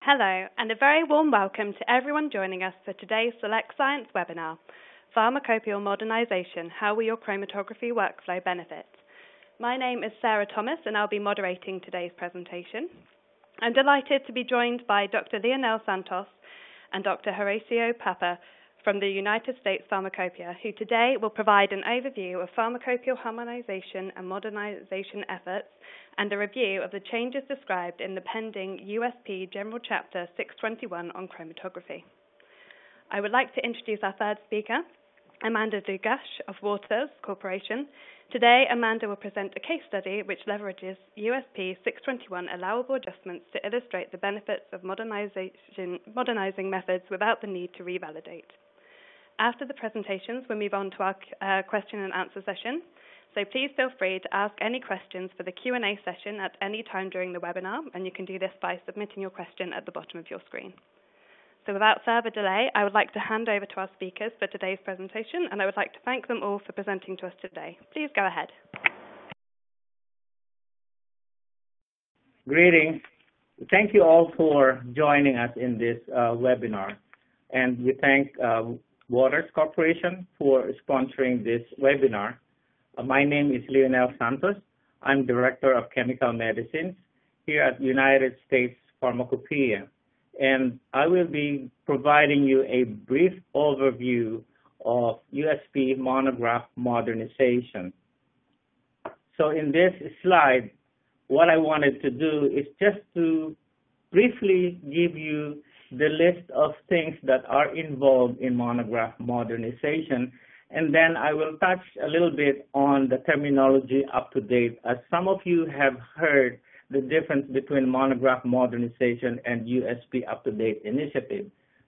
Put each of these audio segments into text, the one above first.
Hello, and a very warm welcome to everyone joining us for today's Select Science webinar, Pharmacopeial Modernization, How Will Your Chromatography Workflow Benefit? My name is Sarah Thomas, and I'll be moderating today's presentation. I'm delighted to be joined by Dr. Leonel Santos and Dr. Horacio Papa from the United States Pharmacopeia, who today will provide an overview of pharmacopeal harmonization and modernization efforts and a review of the changes described in the pending USP General Chapter 621 on chromatography. I would like to introduce our third speaker, Amanda Dugash of Waters Corporation. Today, Amanda will present a case study which leverages USP 621 allowable adjustments to illustrate the benefits of modernizing methods without the need to revalidate. After the presentations, we'll move on to our question and answer session. So please feel free to ask any questions for the Q&A session at any time during the webinar, and you can do this by submitting your question at the bottom of your screen. So without further delay, I would like to hand over to our speakers for today's presentation, and I would like to thank them all for presenting to us today. Please go ahead. Greetings. Thank you all for joining us in this webinar, and we thank Waters Corporation for sponsoring this webinar. My name is Leonel Santos. I'm Director of Chemical Medicines here at United States Pharmacopeia, and I will be providing you a brief overview of USP monograph modernization. So in this slide, what I wanted to do is just to briefly give you the list of things that are involved in monograph modernization, and then I will touch a little bit on the terminology up to date, as some of you have heard the difference between monograph modernization and USP up-to-date initiative.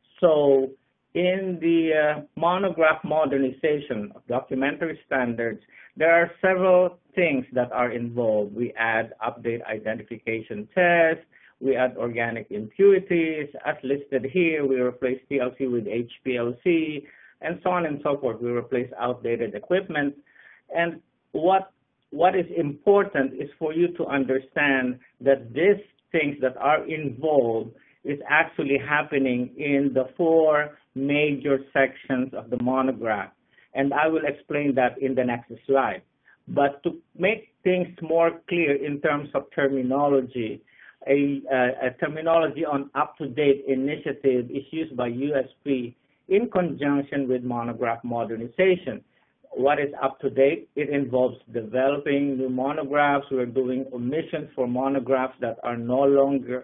So in the monograph modernization of documentary standards, there are several things that are involved. We add update identification tests, we add organic impurities, as listed here, we replace TLC with HPLC, and so on and so forth. We replace outdated equipment. And what is important is for you to understand that these things that are involved is actually happening in the four major sections of the monograph. And I will explain that in the next slide. But to make things more clear in terms of terminology, a terminology on up-to-date initiative is used by USP in conjunction with monograph modernization. What is up-to-date? It involves developing new monographs. We're doing omissions for monographs that are no longer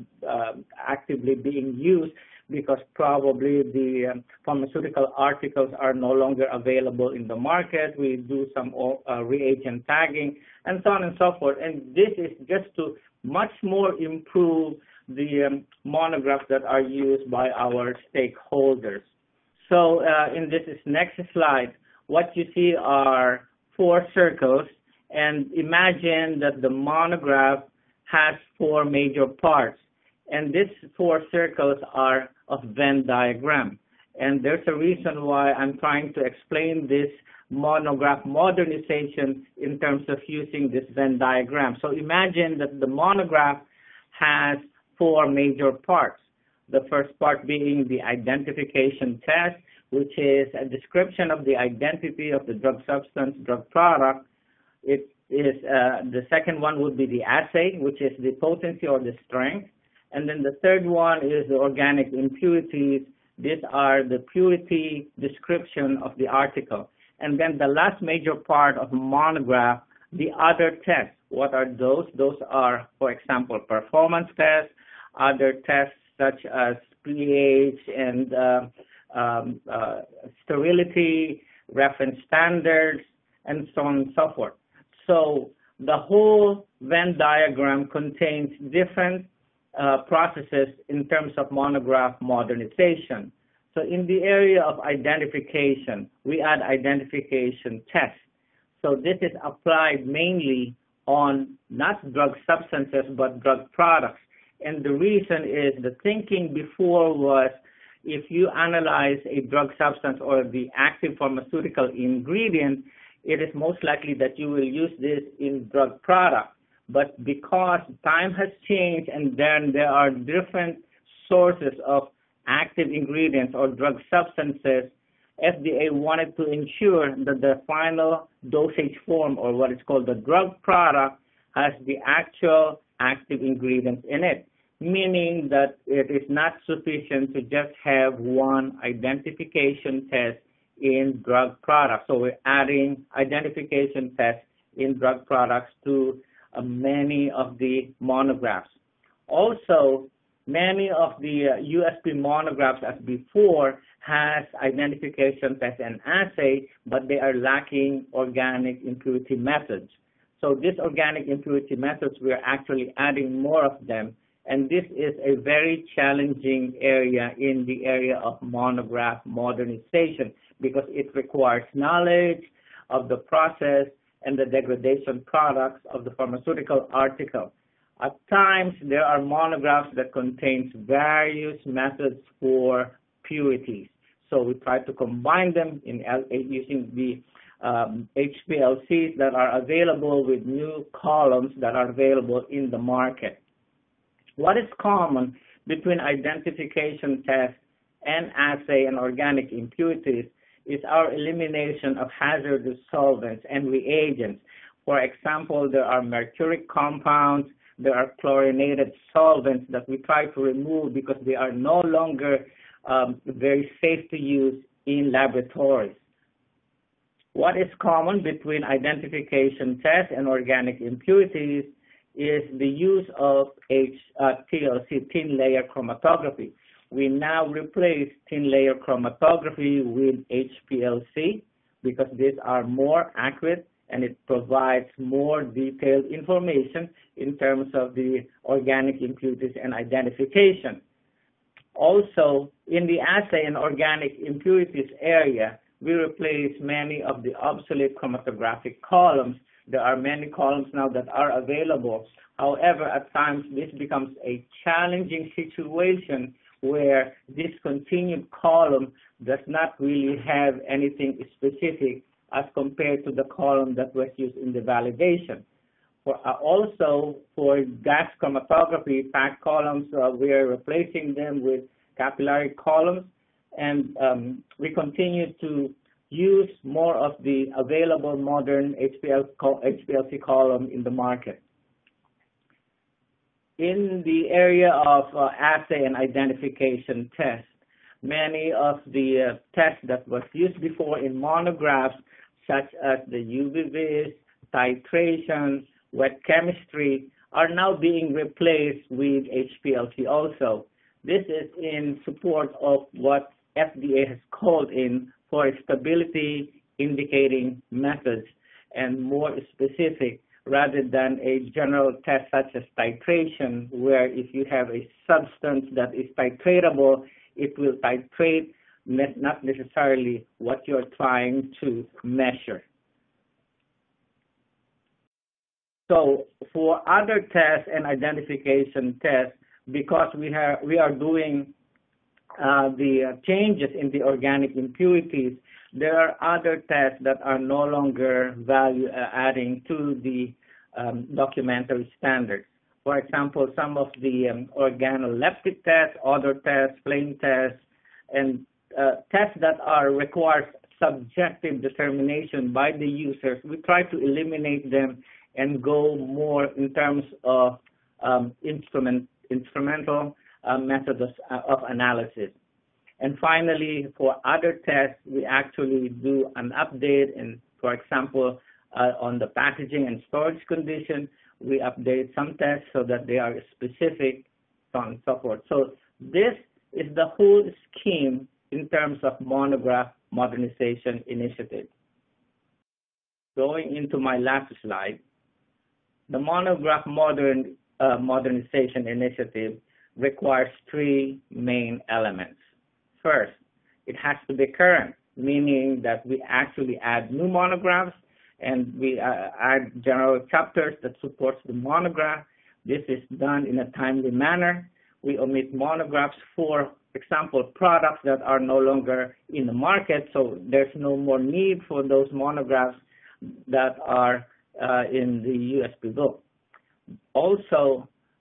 actively being used because probably the pharmaceutical articles are no longer available in the market. We do some reagent tagging and so on and so forth. And this is just to much more improve the monographs that are used by our stakeholders. So in this next slide, what you see are four circles, and imagine that the monograph has four major parts, and these four circles are of Venn diagram. And there's a reason why I'm trying to explain this monograph modernization in terms of using this Venn diagram. So imagine that the monograph has four major parts. The first part being the identification test, which is a description of the identity of the drug substance, drug product. It is the second one would be the assay, which is the potency or the strength. And then the third one is the organic impurities. These are the purity description of the article. And then the last major part of monograph, the other tests. What are those? Those are, for example, performance tests, other tests such as pH and sterility, reference standards, and so on and so forth. So the whole Venn diagram contains different processes in terms of monograph modernization. So in the area of identification, we add identification tests. So this is applied mainly on not drug substances, but drug products. And the reason is the thinking before was if you analyze a drug substance or the active pharmaceutical ingredient, it is most likely that you will use this in drug product. But because time has changed and then there are different sources of active ingredients or drug substances, FDA wanted to ensure that the final dosage form, or what is called the drug product, has the actual active ingredients in it, meaning that it is not sufficient to just have one identification test in drug products. So we're adding identification tests in drug products to many of the monographs. Also, many of the USP monographs as before has identification test and assay, but they are lacking organic impurity methods. So these organic impurity methods, we are actually adding more of them, and this is a very challenging area in the area of monograph modernization because it requires knowledge of the process and the degradation products of the pharmaceutical article. At times, there are monographs that contain various methods for purities. So we try to combine them in using the HPLCs that are available with new columns that are available in the market. What is common between identification test and assay and organic impurities is our elimination of hazardous solvents and reagents. For example, there are mercuric compounds, there are chlorinated solvents that we try to remove because they are no longer very safe to use in laboratories. What is common between identification tests and organic impurities is the use of TLC, thin layer chromatography. We now replace thin layer chromatography with HPLC because these are more accurate and it provides more detailed information in terms of the organic impurities and identification. Also, in the assay and organic impurities area, we replace many of the obsolete chromatographic columns. There are many columns now that are available. However, at times this becomes a challenging situation where this continued column does not really have anything specific as compared to the column that was used in the validation. Also, for gas chromatography, packed columns, we are replacing them with capillary columns, and we continue to use more of the available modern HPLC column in the market. In the area of assay and identification tests, many of the tests that was used before in monographs, such as the UV-Vis, titration, wet chemistry, are now being replaced with HPLC also. This is in support of what FDA has called in for stability indicating methods and more specific rather than a general test such as titration, where if you have a substance that is titratable, it will titrate, not necessarily what you're trying to measure. So for other tests and identification tests, because we are doing the changes in the organic impurities, there are other tests that are no longer value adding to the documentary standards. For example, some of the organoleptic tests, other tests, plain tests, and tests that require subjective determination by the users, we try to eliminate them and go more in terms of instrumental methods of analysis. And finally, for other tests, we actually do an update, and for example, on the packaging and storage condition, we update some tests so that they are specific, so on and so forth. So this is the whole scheme in terms of monograph modernization initiative. Going into my last slide, the monograph modernization initiative requires three main elements. First, it has to be current, meaning that we actually add new monographs and we add general chapters that supports the monograph. This is done in a timely manner. We omit monographs for example, products that are no longer in the market, so there's no more need for those monographs that are in the USP book. Also,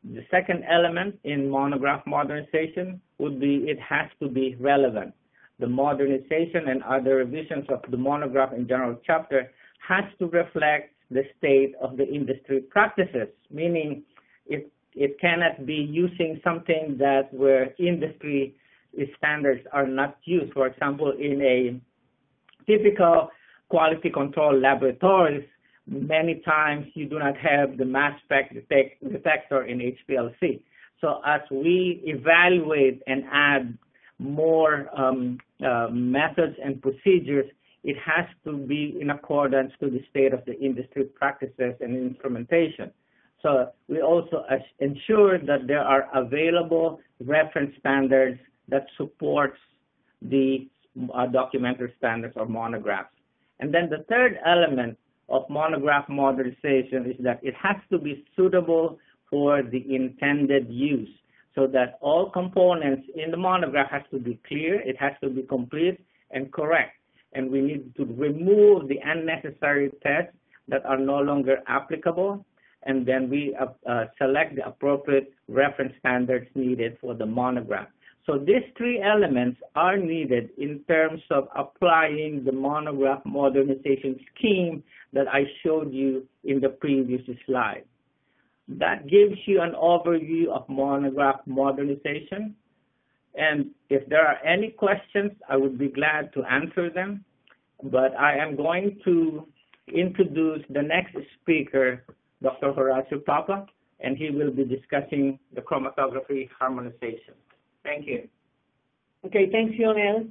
The second element in monograph modernization would be it has to be relevant. The modernization and other revisions of the monograph and general chapter has to reflect the state of the industry practices, meaning it cannot be using something that where industry standards are not used. For example, in a typical quality control laboratories, many times you do not have the mass spec detector in HPLC. So as we evaluate and add more methods and procedures, it has to be in accordance to the state of the industry practices and instrumentation. So we also ensure that there are available reference standards that supports the documentary standards or monographs. And then the third element of monograph modernization is that it has to be suitable for the intended use, so that all components in the monograph has to be clear, it has to be complete and correct. And we need to remove the unnecessary tests that are no longer applicable, and then we select the appropriate reference standards needed for the monograph. So these three elements are needed in terms of applying the monograph modernization scheme that I showed you in the previous slide. That gives you an overview of monograph modernization. And if there are any questions, I would be glad to answer them. But I am going to introduce the next speaker, Dr. Horacio Papa, and he will be discussing the chromatography harmonization. Thank you. Okay, thanks, Lionel.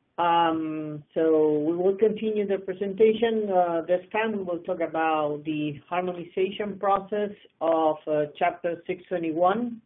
So we will continue the presentation. This time we will talk about the harmonization process of Chapter 621.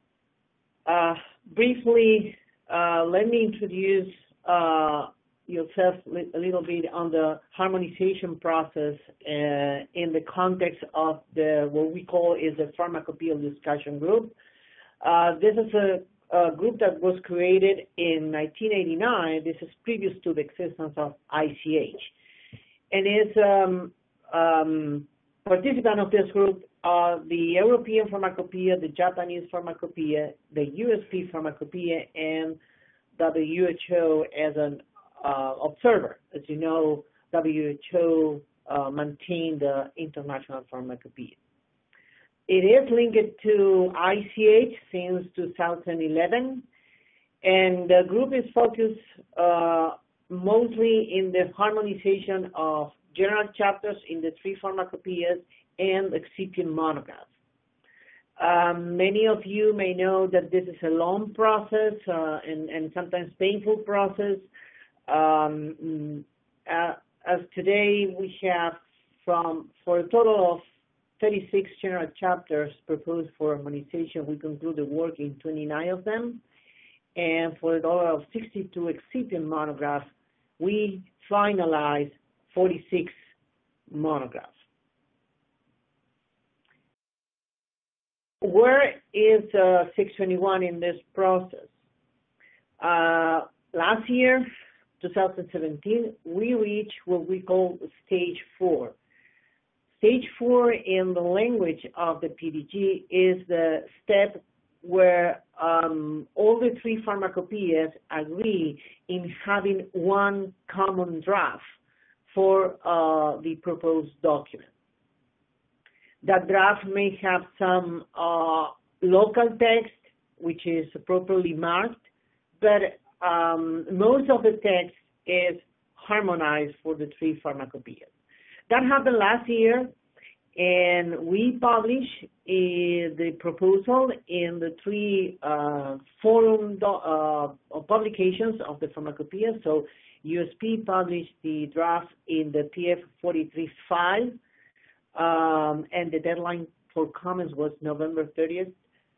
Briefly, let me introduce yourself a little bit on the harmonization process in the context of what we call is the Pharmacopeial discussion group. This is a group that was created in 1989. This is previous to the existence of ICH. And is participant of this group are the European Pharmacopeia, the Japanese Pharmacopeia, the USP Pharmacopeia, and WHO as an observer. As you know, WHO maintained the International Pharmacopeia. It is linked to ICH since 2011, and the group is focused mostly in the harmonization of general chapters in the three pharmacopoeias and excipient monographs. Many of you may know that this is a long process and sometimes painful process. As today we have for a total of 36 general chapters proposed for harmonization, we concluded work in 29 of them. And for a total of 62 excipient monographs, we finalized 46 monographs. Where is 621 in this process? Last year, 2017, we reached what we call stage 4. Stage 4 in the language of the PDG is the step where all the three pharmacopoeias agree in having one common draft for the proposed document. That draft may have some local text, which is properly marked, but most of the text is harmonized for the three pharmacopoeias. That happened last year, and we published the proposal in the three forum publications of the pharmacopoeia. So USP published the draft in the PF 43.5, and the deadline for comments was November 30th.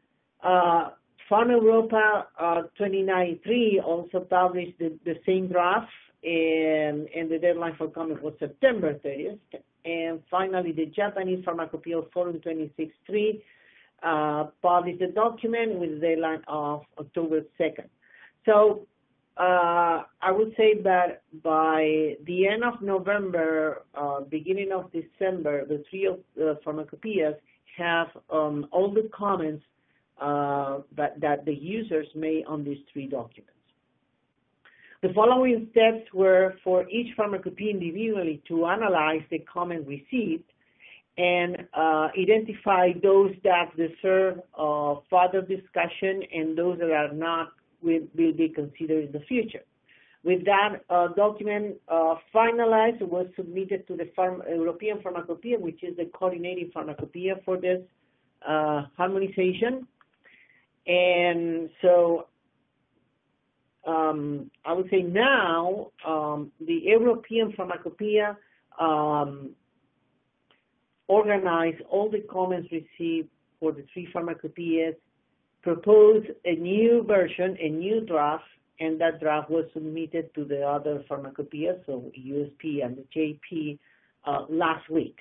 Pharma 29.3 also published the same draft, and the deadline for comment was September 30th. And finally, the Japanese Pharmacopeial Forum 26.3 published the document with the deadline of October 2nd. So I would say that by the end of November, beginning of December, the three pharmacopeias have all the comments that the users made on these three documents. The following steps were for each pharmacopoeia individually to analyze the comment received and identify those that deserve further discussion and those that are not will be considered in the future. With that document finalized, it was submitted to the European Pharmacopeia, which is the coordinating pharmacopeia for this harmonization. And so I would say now the European Pharmacopeia organized all the comments received for the three pharmacopeias, proposed a new version, a new draft, and that draft was submitted to the other pharmacopoeias, so USP and the JP, last week.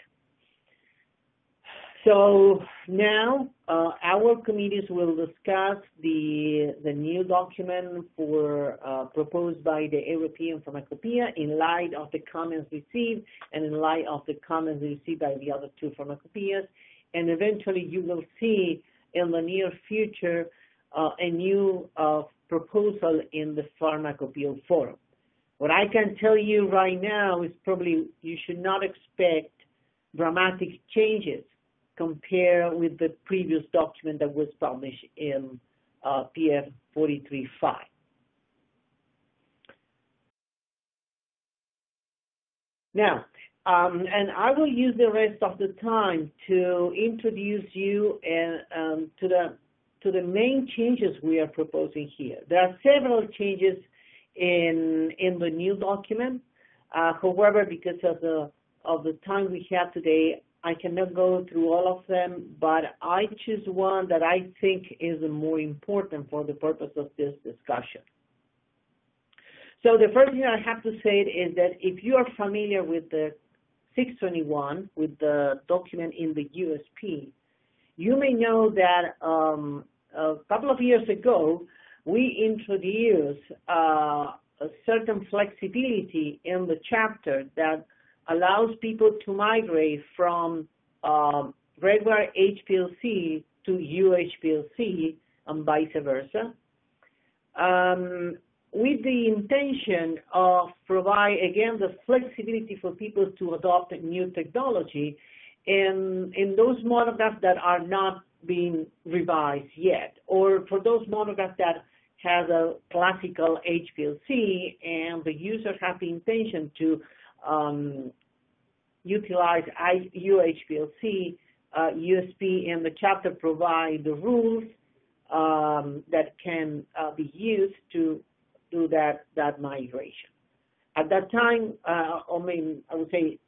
So now our committees will discuss the new document proposed by the European Pharmacopeia in light of the comments received and in light of the comments received by the other two pharmacopoeias, and eventually you will see in the near future a new proposal in the Pharmacopeial Forum. What I can tell you right now is probably you should not expect dramatic changes compared with the previous document that was published in PF 43.5. Now, and I will use the rest of the time to introduce you to the main changes we are proposing here. There are several changes in the new document. However, because of the time we have today, I cannot go through all of them, but I choose one that I think is the more important for the purpose of this discussion. So the first thing I have to say is that if you are familiar with the 621, with the document in the USP, you may know that a couple of years ago, we introduced a certain flexibility in the chapter that allows people to migrate from regular HPLC to UHPLC and vice versa, with the intention of provide, again, the flexibility for people to adopt new technology in those monographs that are not being revised yet, or for those monographs that have a classical HPLC and the users have the intention to utilize UHPLC, USP, and the chapter provide the rules that can be used to do that migration. At that time, I would say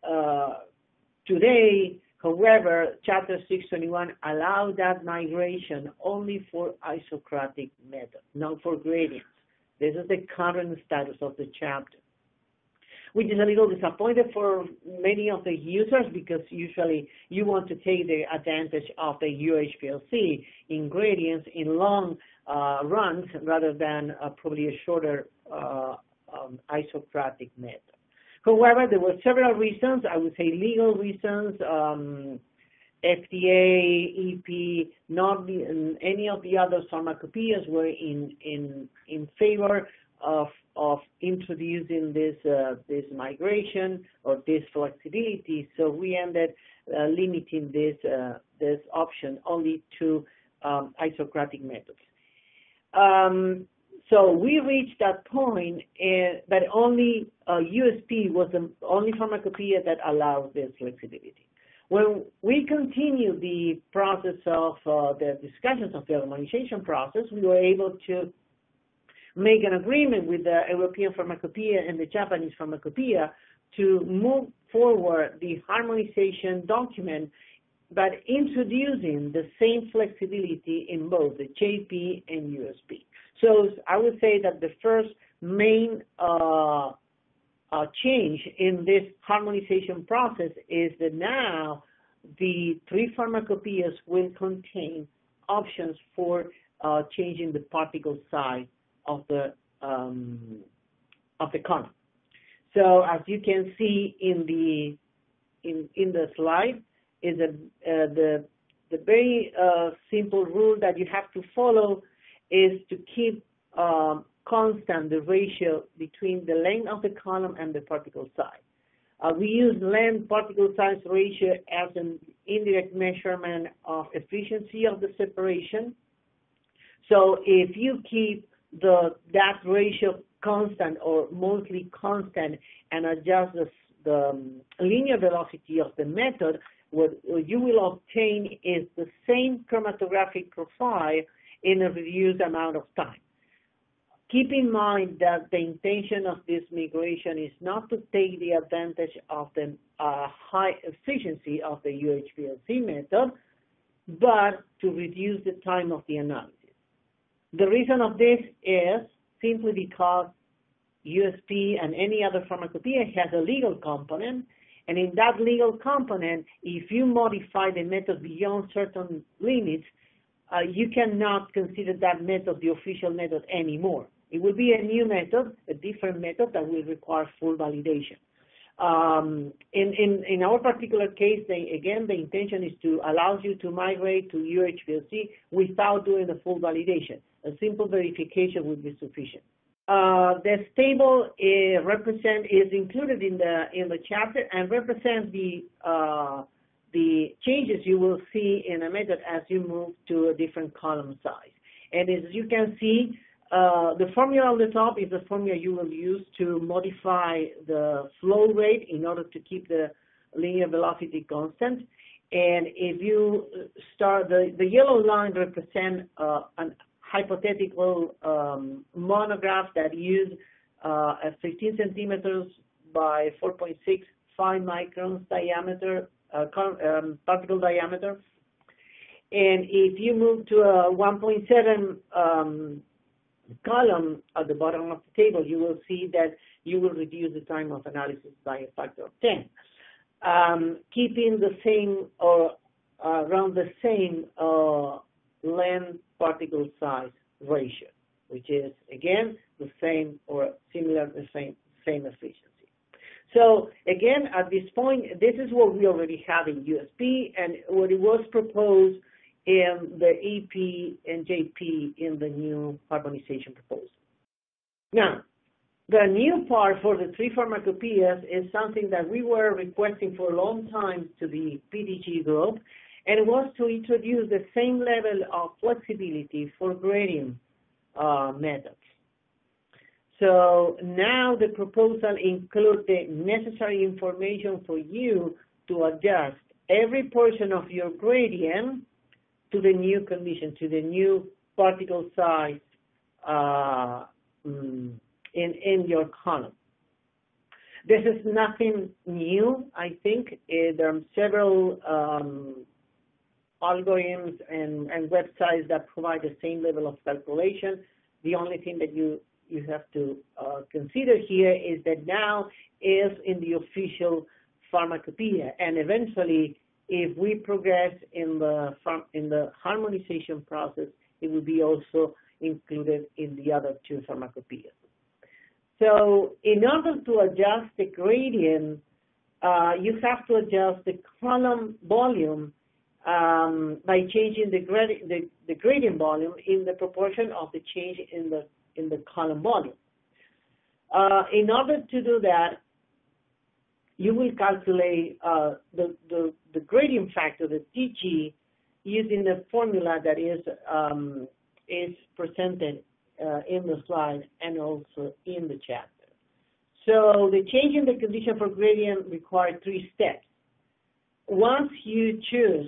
today, however, Chapter 621 allowed that migration only for isocratic method, not for gradients. This is the current status of the chapter, which is a little disappointing for many of the users because usually you want to take the advantage of the UHPLC in gradients in long runs rather than probably a shorter isocratic method. However, there were several reasons, I would say legal reasons, FDA, EP, not any of the other pharmacopoeias were in favor of introducing this migration or this flexibility. So we ended limiting this option only to isocratic methods. So we reached that point that only USP was the only pharmacopoeia that allowed this flexibility. When we continue the process of the discussions of the harmonization process, we were able to make an agreement with the European Pharmacopeia and the Japanese Pharmacopeia to move forward the harmonization document, but introducing the same flexibility in both the JP and USP. So I would say that the first main change in this harmonization process is that now the three pharmacopoeias will contain options for changing the particle size of the column. So as you can see in the slide, is the very simple rule that you have to follow is to keep constant the ratio between the length of the column and the particle size. We use length particle size ratio as an indirect measurement of efficiency of the separation. So if you keep that ratio constant or mostly constant and adjust the linear velocity of the method, what you will obtain is the same chromatographic profile in a reduced amount of time. Keep in mind that the intention of this migration is not to take the advantage of the high efficiency of the UHPLC method, but to reduce the time of the analysis. The reason of this is simply because USP and any other pharmacopoeia has a legal component, and in that legal component, if you modify the method beyond certain limits, you cannot consider that method the official method anymore. It will be a new method, a different method that will require full validation. In our particular case, again, the intention is to allow you to migrate to UHPLC without doing the full validation. A simple verification would be sufficient. This table is included in the chapter and represents the changes you will see in a method as you move to a different column size. And as you can see, the formula on the top is the formula you will use to modify the flow rate in order to keep the linear velocity constant. And if you start, the yellow line represents an hypothetical monograph that used a 15 centimeters by 4.65 microns diameter, particle diameter. And if you move to a 1.7 column at the bottom of the table, you will see that you will reduce the time of analysis by a factor of 10, keeping the same or around the same length particle size ratio, which is again the same or similar, the same efficiency. So again, at this point, this is what we already have in USP and what it was proposed in the EP and JP in the new harmonization proposal. Now, the new part for the three pharmacopoeias is something that we were requesting for a long time to the PDG group, and it was to introduce the same level of flexibility for gradient methods. So now the proposal includes the necessary information for you to adjust every portion of your gradient to the new condition, to the new particle size in your column. This is nothing new, I think. There are several algorithms and websites that provide the same level of calculation. The only thing that you have to consider here is that now is in the official pharmacopeia, and eventually, if we progress in the harmonization process, it will be also included in the other two pharmacopoeias. So in order to adjust the gradient, you have to adjust the column volume by changing the gradient volume in the proportion of the change in the column volume. In order to do that, you will calculate the gradient factor, the TG, using the formula that is presented in the slide and also in the chapter. So the change in the condition for gradient requires 3 steps. Once you choose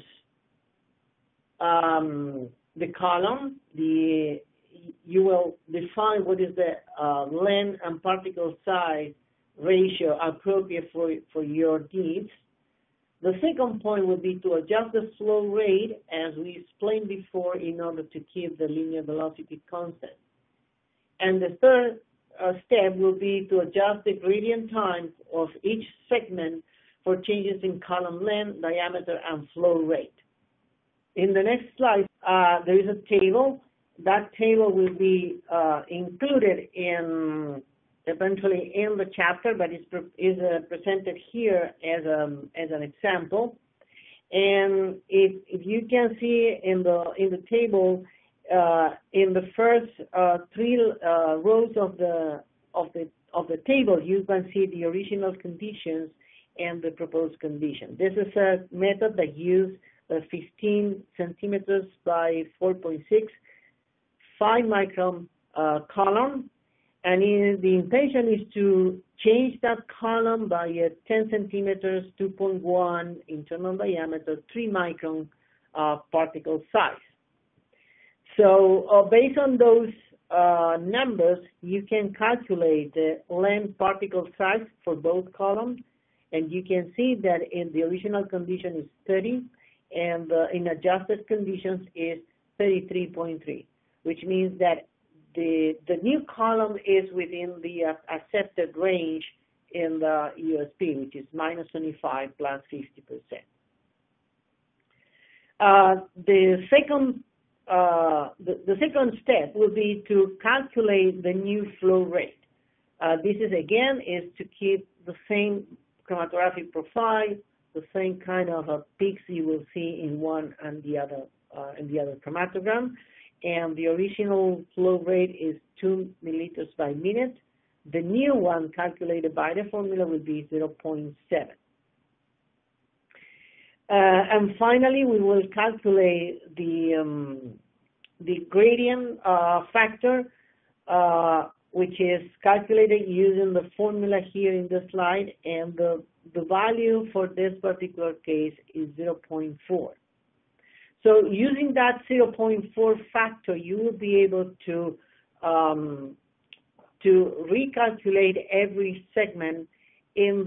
the column, you will define what is the length and particle size ratio appropriate for your needs. The second point would be to adjust the flow rate, as we explained before, in order to keep the linear velocity constant. And the third step will be to adjust the gradient time of each segment for changes in column length, diameter, and flow rate. In the next slide, there is a table, that table will be included eventually in the chapter, but is presented here as an example. And if you can see in the table, in the first three rows of the table, you can see the original conditions and the proposed condition. This is a method that uses 15 centimeters by 4.6, 5 micron column, and the intention is to change that column by 10 centimeters, 2.1 internal diameter, 3 micron particle size. So based on those numbers, you can calculate the length particle size for both columns, and you can see that in the original condition is 30, and in adjusted conditions is 33.3, which means that the new column is within the accepted range in the USP, which is minus 25 plus 50%. The second step will be to calculate the new flow rate. This is to keep the same chromatographic profile, the same kind of peaks you will see in one and the other chromatogram. And the original flow rate is 2 milliliters by minute. The new one calculated by the formula will be 0.7. And finally, we will calculate the gradient factor, which is calculated using the formula here in the slide, and the value for this particular case is 0.4. So using that 0.4 factor, you will be able to recalculate every segment in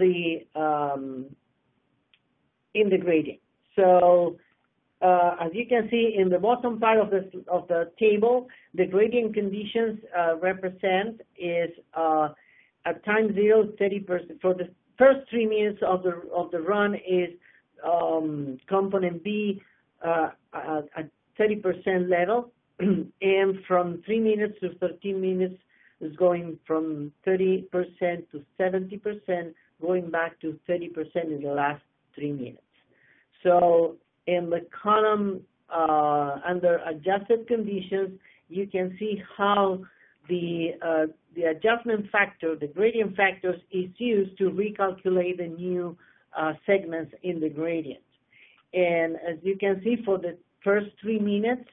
the gradient. So as you can see in the bottom part of the table, the gradient conditions represent is at time 0, 30%. For the first 3 minutes of the run is component B at 30% level, and from 3 minutes to 13 minutes is going from 30% to 70%, going back to 30% in the last 3 minutes. So in the column under adjusted conditions, you can see how the adjustment factor, the gradient factors, is used to recalculate the new segments in the gradient. And as you can see, for the first 3 minutes,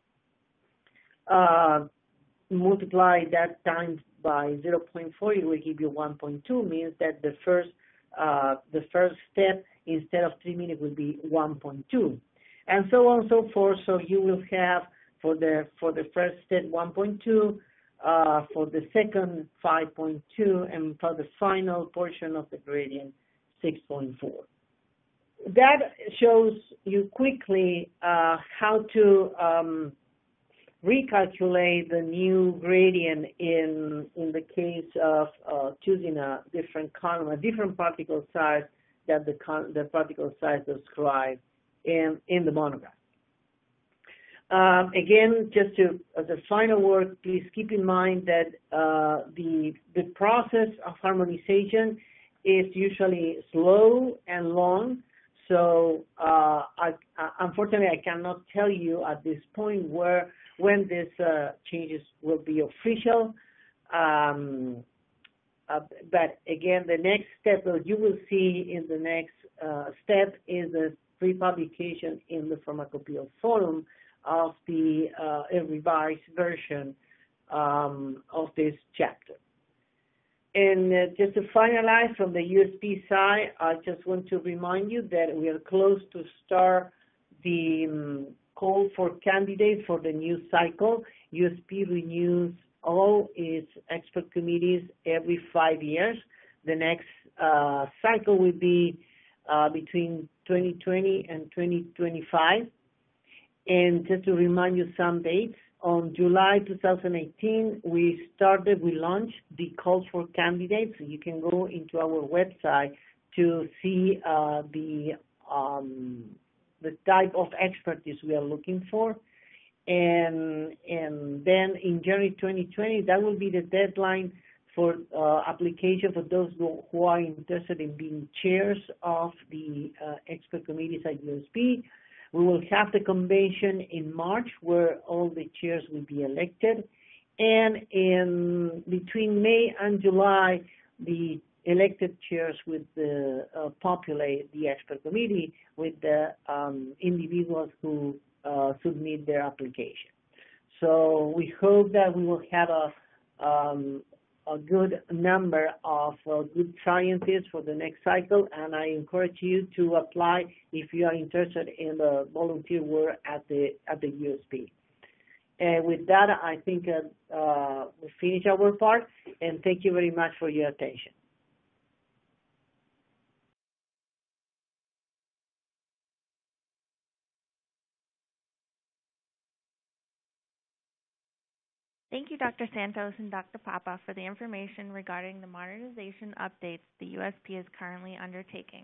multiply that times by 0.4, it will give you 1.2, means that the first step, instead of 3 minutes, will be 1.2, and so on and so forth. So you will have for the first step 1.2, for the second 5.2, and for the final portion of the gradient 6.4. That shows you quickly how to recalculate the new gradient in the case of choosing a different column, a different particle size that the particle size described in the monograph. Again, just as a final word, please keep in mind that the process of harmonization is usually slow and long. So unfortunately, I cannot tell you at this point when these changes will be official. But again, the next step that you will see in the next step is the pre-publication in the Pharmacopeial Forum of the revised version of this chapter. And just to finalize from the USP side, I just want to remind you that we are close to start the call for candidates for the new cycle. USP renews all its expert committees every 5 years. The next cycle will be between 2020 and 2025. And just to remind you some dates, on July 2018, we launched the call for candidates. So you can go into our website to see the type of expertise we are looking for. and then in January 2020, that will be the deadline for application for those who are interested in being chairs of the expert committees at USP. We will have the convention in March where all the chairs will be elected. And in between May and July, the elected chairs will populate the expert committee with the individuals who submit their application. So we hope that we will have a good number of good scientists for the next cycle, and I encourage you to apply if you are interested in the volunteer work at the USP. And with that, I think we finish our part, and thank you very much for your attention. Thank you, Dr. Santos and Dr. Papa, for the information regarding the modernization updates the USP is currently undertaking.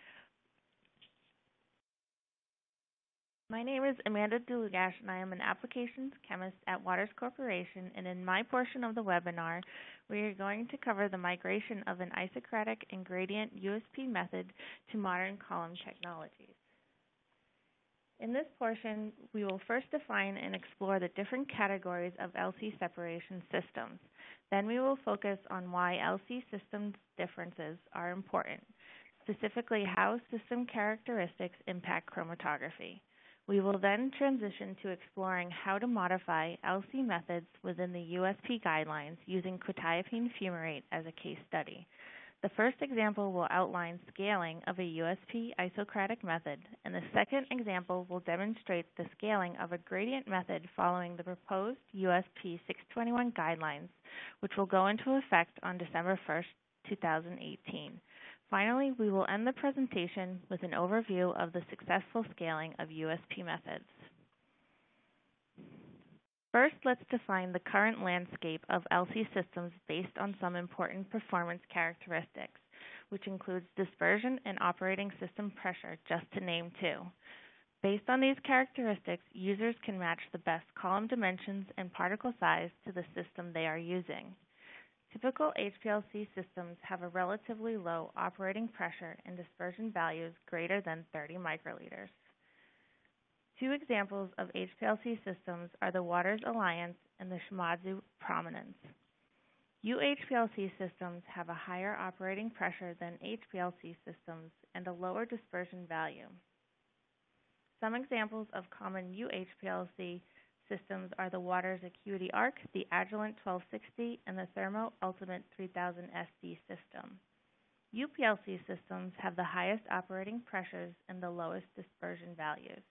My name is Amanda Dulugash, and I am an applications chemist at Waters Corporation, and in my portion of the webinar, we are going to cover the migration of an isocratic and gradient USP method to modern column technologies. In this portion, we will first define and explore the different categories of LC separation systems. Then we will focus on why LC systems differences are important, specifically how system characteristics impact chromatography. We will then transition to exploring how to modify LC methods within the USP guidelines using quetiapine fumarate as a case study. The first example will outline scaling of a USP isocratic method, and the second example will demonstrate the scaling of a gradient method following the proposed USP 621 guidelines, which will go into effect on December 1st, 2018. Finally, we will end the presentation with an overview of the successful scaling of USP methods. First, let's define the current landscape of LC systems based on some important performance characteristics, which includes dispersion and operating system pressure, just to name two. Based on these characteristics, users can match the best column dimensions and particle size to the system they are using. Typical HPLC systems have a relatively low operating pressure and dispersion values greater than 30 microliters. Two examples of HPLC systems are the Waters Alliance and the Shimadzu Prominence. UHPLC systems have a higher operating pressure than HPLC systems and a lower dispersion value. Some examples of common UHPLC systems are the Waters Acuity Arc, the Agilent 1260, and the Thermo Ultimate 3000 SD system. UPLC systems have the highest operating pressures and the lowest dispersion values.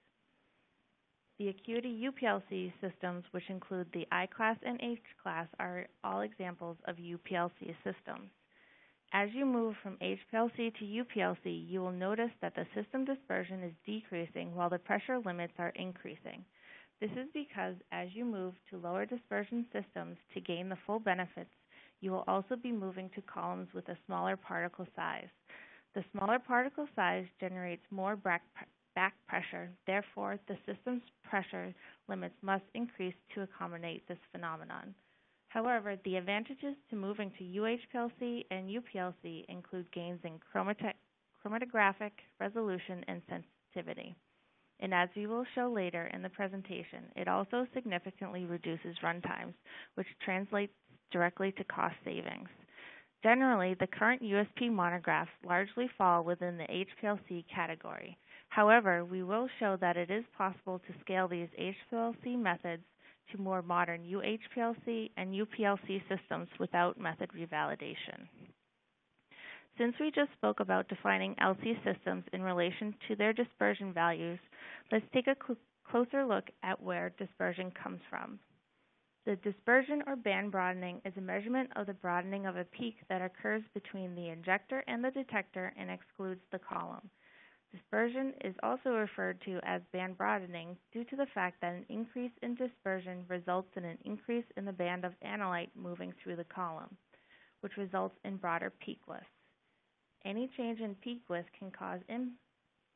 The Acuity UPLC systems, which include the I-class and H-class, are all examples of UPLC systems. As you move from HPLC to UPLC, you will notice that the system dispersion is decreasing while the pressure limits are increasing. This is because as you move to lower dispersion systems to gain the full benefits, you will also be moving to columns with a smaller particle size. The smaller particle size generates more back pressure. Therefore, the system's pressure limits must increase to accommodate this phenomenon. However, the advantages to moving to UHPLC and UPLC include gains in chromatographic resolution and sensitivity. And as we will show later in the presentation, it also significantly reduces runtimes, which translates directly to cost savings. Generally, the current USP monographs largely fall within the HPLC category. However, we will show that it is possible to scale these HPLC methods to more modern UHPLC and UPLC systems without method revalidation. Since we just spoke about defining LC systems in relation to their dispersion values, let's take a closer look at where dispersion comes from. The dispersion or band broadening is a measurement of the broadening of a peak that occurs between the injector and the detector and excludes the column. Dispersion is also referred to as band broadening due to the fact that an increase in dispersion results in an increase in the band of analyte moving through the column, which results in broader peak widths. Any change in peak width can cause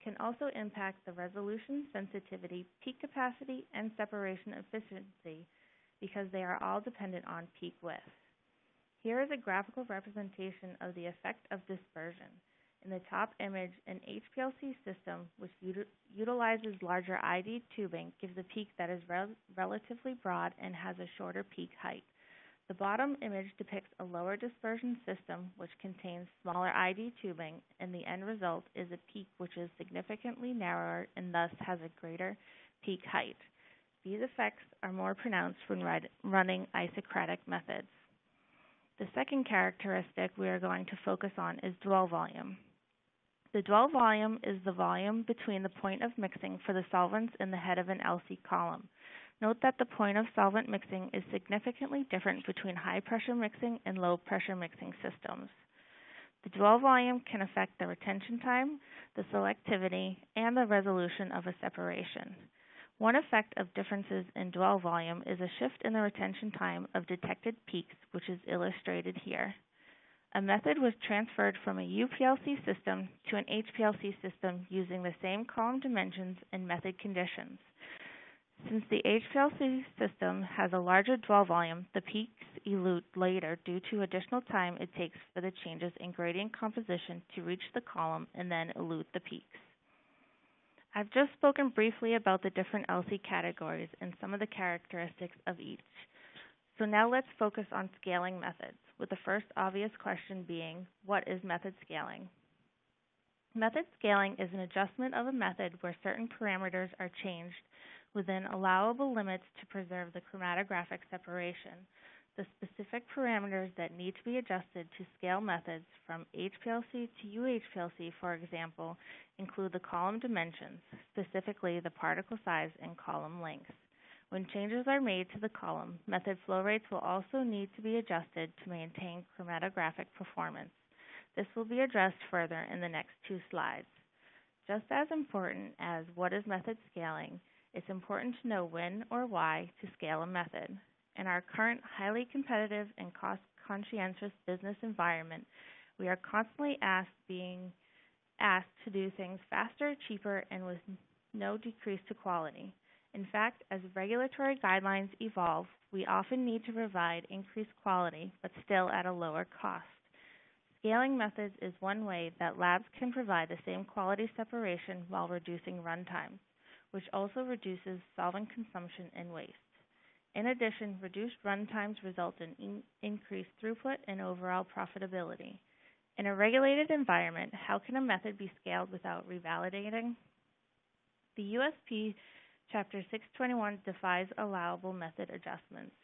can also impact the resolution, sensitivity, peak capacity, and separation efficiency because they are all dependent on peak width. Here is a graphical representation of the effect of dispersion. In the top image, an HPLC system which utilizes larger ID tubing gives a peak that is relatively broad and has a shorter peak height. The bottom image depicts a lower dispersion system which contains smaller ID tubing, and the end result is a peak which is significantly narrower and thus has a greater peak height. These effects are more pronounced when running isocratic methods. The second characteristic we are going to focus on is dwell volume. The dwell volume is the volume between the point of mixing for the solvents in the head of an LC column. Note that the point of solvent mixing is significantly different between high-pressure mixing and low-pressure mixing systems. The dwell volume can affect the retention time, the selectivity, and the resolution of a separation. One effect of differences in dwell volume is a shift in the retention time of detected peaks, which is illustrated here. A method was transferred from a UPLC system to an HPLC system using the same column dimensions and method conditions. Since the HPLC system has a larger dwell volume, the peaks elute later due to additional time it takes for the changes in gradient composition to reach the column and then elute the peaks. I've just spoken briefly about the different LC categories and some of the characteristics of each. So now let's focus on scaling methods, with the first obvious question being, what is method scaling? Method scaling is an adjustment of a method where certain parameters are changed within allowable limits to preserve the chromatographic separation. The specific parameters that need to be adjusted to scale methods from HPLC to UHPLC, for example, include the column dimensions, specifically the particle size and column length. When changes are made to the column, method flow rates will also need to be adjusted to maintain chromatographic performance. This will be addressed further in the next two slides. Just as important as what is method scaling, it's important to know when or why to scale a method. In our current highly competitive and cost-conscientious business environment, we are constantly being asked to do things faster, cheaper, and with no decrease to quality. In fact, as regulatory guidelines evolve, we often need to provide increased quality, but still at a lower cost. Scaling methods is one way that labs can provide the same quality separation while reducing runtimes, which also reduces solvent consumption and waste. In addition, reduced runtimes result in increased throughput and overall profitability. In a regulated environment, how can a method be scaled without revalidating? The USP Chapter 621 defines allowable method adjustments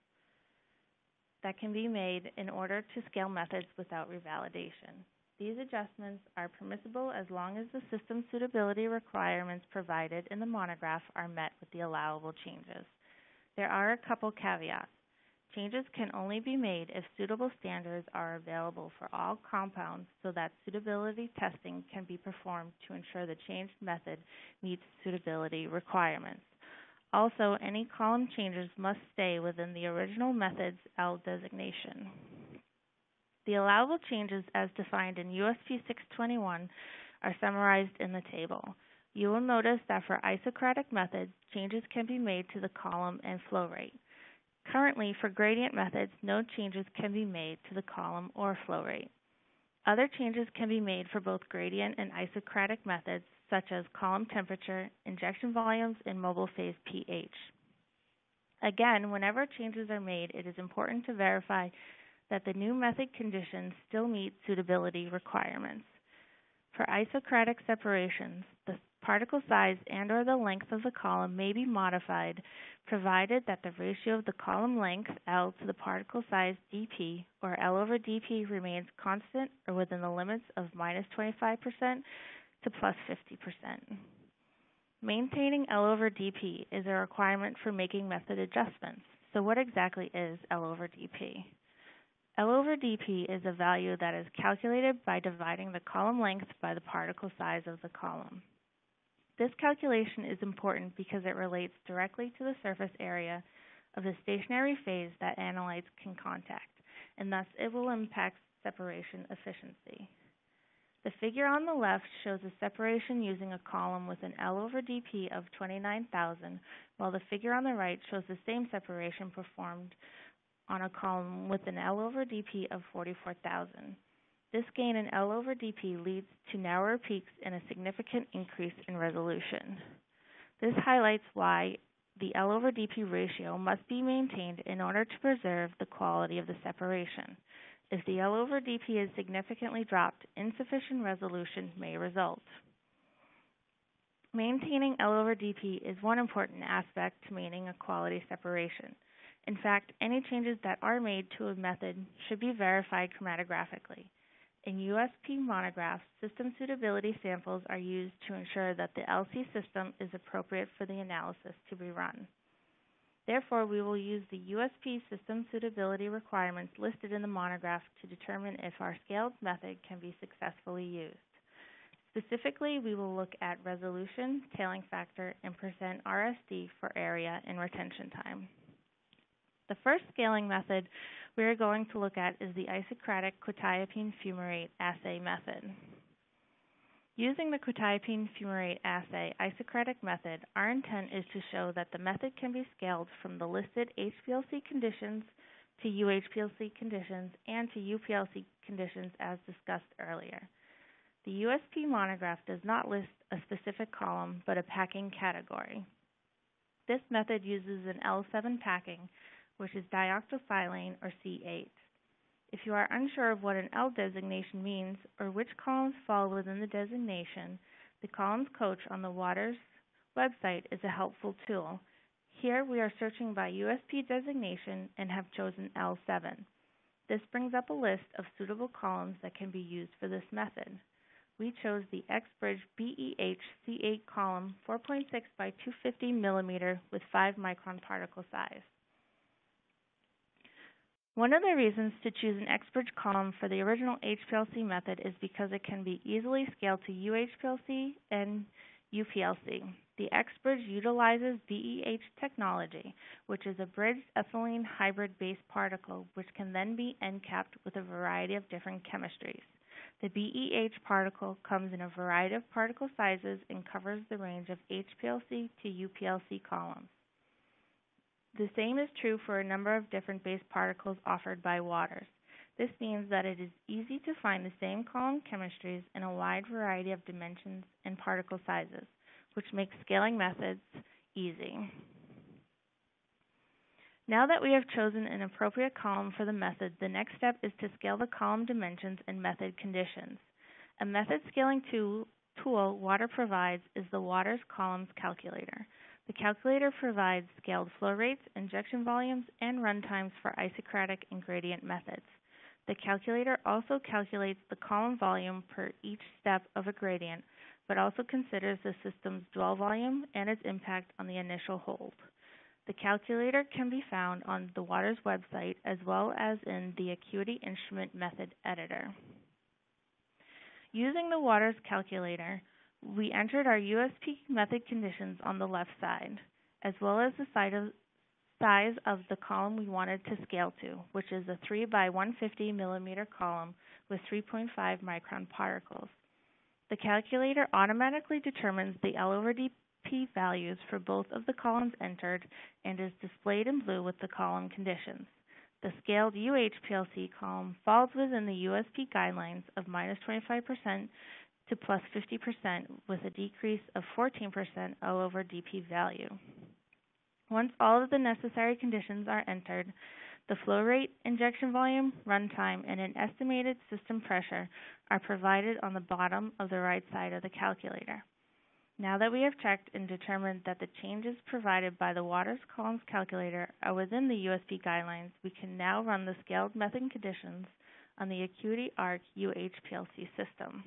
that can be made in order to scale methods without revalidation. These adjustments are permissible as long as the system suitability requirements provided in the monograph are met with the allowable changes. There are a couple caveats. Changes can only be made if suitable standards are available for all compounds so that suitability testing can be performed to ensure the changed method meets suitability requirements. Also, any column changes must stay within the original method's L designation. The allowable changes as defined in USP 621 are summarized in the table. You will notice that for isocratic methods, changes can be made to the column and flow rate. Currently, for gradient methods, no changes can be made to the column or flow rate. Other changes can be made for both gradient and isocratic methods, such as column temperature, injection volumes, and mobile phase pH. Again, whenever changes are made, it is important to verify that the new method conditions still meet suitability requirements. For isocratic separations, the particle size and/or the length of the column may be modified, provided that the ratio of the column length, L, to the particle size, dP, or L over dP remains constant or within the limits of minus 25% to plus 50%. Maintaining L over dP is a requirement for making method adjustments. So what exactly is L over dP? L over dP is a value that is calculated by dividing the column length by the particle size of the column. This calculation is important because it relates directly to the surface area of the stationary phase that analytes can contact, and thus it will impact separation efficiency. The figure on the left shows a separation using a column with an L over dP of 29,000, while the figure on the right shows the same separation performed on a column with an L over dP of 44,000. This gain in L over dP leads to narrower peaks and a significant increase in resolution. This highlights why the L over dP ratio must be maintained in order to preserve the quality of the separation. If the L over dP is significantly dropped, insufficient resolution may result. Maintaining L over dP is one important aspect to maintaining a quality separation. In fact, any changes that are made to a method should be verified chromatographically. In USP monographs, system suitability samples are used to ensure that the LC system is appropriate for the analysis to be run. Therefore, we will use the USP system suitability requirements listed in the monograph to determine if our scaled method can be successfully used. Specifically, we will look at resolution, tailing factor, and % RSD for area and retention time. The first scaling method we are going to look at is the isocratic quetiapine fumarate assay method. Using the quetiapine fumarate assay isocratic method, our intent is to show that the method can be scaled from the listed HPLC conditions to UHPLC conditions and to UPLC conditions as discussed earlier. The USP monograph does not list a specific column but a packing category. This method uses an L7 packing, which is dioctosilane or C8. If you are unsure of what an L designation means or which columns fall within the designation, the columns coach on the Waters website is a helpful tool. Here we are searching by USP designation and have chosen L7. This brings up a list of suitable columns that can be used for this method. We chose the XBridge BEH C8 column 4.6 by 250 millimeter with 5 micron particle size. One of the reasons to choose an XBridge column for the original HPLC method is because it can be easily scaled to UHPLC and UPLC. The XBridge utilizes BEH technology, which is a bridged ethylene hybrid-based particle which can then be end-capped with a variety of different chemistries. The BEH particle comes in a variety of particle sizes and covers the range of HPLC to UPLC columns. The same is true for a number of different base particles offered by Waters. This means that it is easy to find the same column chemistries in a wide variety of dimensions and particle sizes, which makes scaling methods easy. Now that we have chosen an appropriate column for the method, the next step is to scale the column dimensions and method conditions. A method scaling tool Water provides is the Waters Columns Calculator. The calculator provides scaled flow rates, injection volumes, and runtimes for isocratic and gradient methods. The calculator also calculates the column volume per each step of a gradient, but also considers the system's dwell volume and its impact on the initial hold. The calculator can be found on the Waters website as well as in the Acuity Instrument Method Editor. Using the Waters calculator, we entered our USP method conditions on the left side, as well as the size of the column we wanted to scale to, which is a 3 by 150 millimeter column with 3.5 micron particles. The calculator automatically determines the L over dP values for both of the columns entered and is displayed in blue with the column conditions. The scaled UHPLC column falls within the USP guidelines of -25% to +50% with a decrease of 14% L over dP value. Once all of the necessary conditions are entered, the flow rate, injection volume, runtime, and an estimated system pressure are provided on the bottom of the right side of the calculator. Now that we have checked and determined that the changes provided by the Waters Columns calculator are within the USP guidelines, we can now run the scaled method conditions on the Acuity Arc UHPLC system.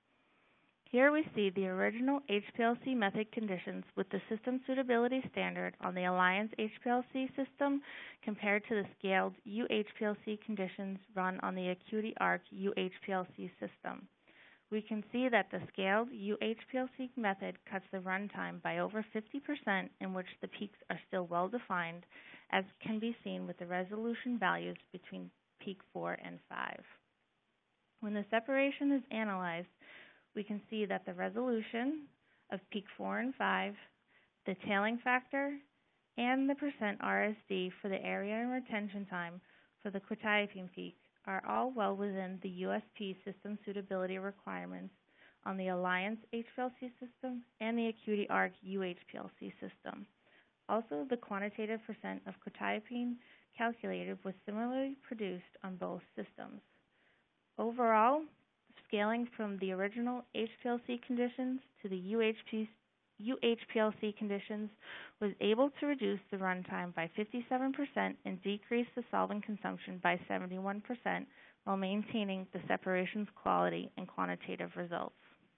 Here we see the original HPLC method conditions with the system suitability standard on the Alliance HPLC system compared to the scaled UHPLC conditions run on the Acuity Arc UHPLC system. We can see that the scaled UHPLC method cuts the runtime by over 50%, in which the peaks are still well defined, as can be seen with the resolution values between peak 4 and 5. When the separation is analyzed, we can see that the resolution of peak 4 and 5, the tailing factor, and the percent RSD for the area and retention time for the quetiapine peak are all well within the USP system suitability requirements on the Alliance HPLC system and the Acuity ARC UHPLC system. Also, the quantitative percent of quetiapine calculated was similarly produced on both systems. Overall, scaling from the original HPLC conditions to the UHPLC conditions was able to reduce the runtime by 57% and decrease the solvent consumption by 71% while maintaining the separation's quality and quantitative results.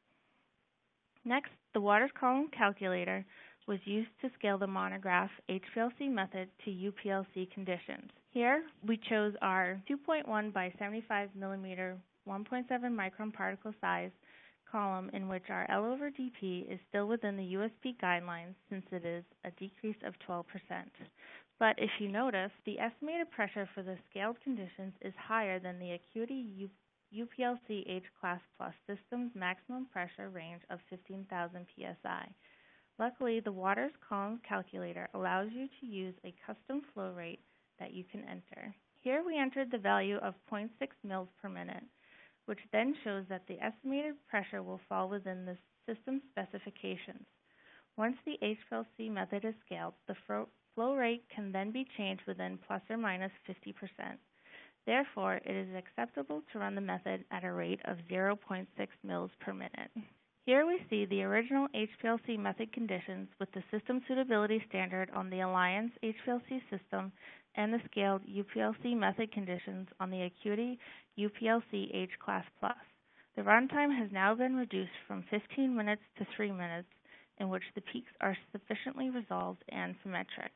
Next, the Waters column calculator was used to scale the monograph HPLC method to UPLC conditions. Here, we chose our 2.1 by 75 millimeter 1.7 micron particle size column in which our L over dP is still within the USP guidelines since it is a decrease of 12%. But if you notice, the estimated pressure for the scaled conditions is higher than the Acuity UPLC H-Class Plus system's maximum pressure range of 15,000 psi. Luckily, the Waters column calculator allows you to use a custom flow rate that you can enter. Here we entered the value of 0.6 mils per minute, which then shows that the estimated pressure will fall within the system specifications. Once the HPLC method is scaled, the flow rate can then be changed within plus or minus 50%. Therefore, it is acceptable to run the method at a rate of 0.6 mils per minute. Here we see the original HPLC method conditions with the system suitability standard on the Alliance HPLC system and the scaled UPLC method conditions on the Acuity UPLC H-Class Plus. The runtime has now been reduced from 15 minutes to 3 minutes, in which the peaks are sufficiently resolved and symmetric.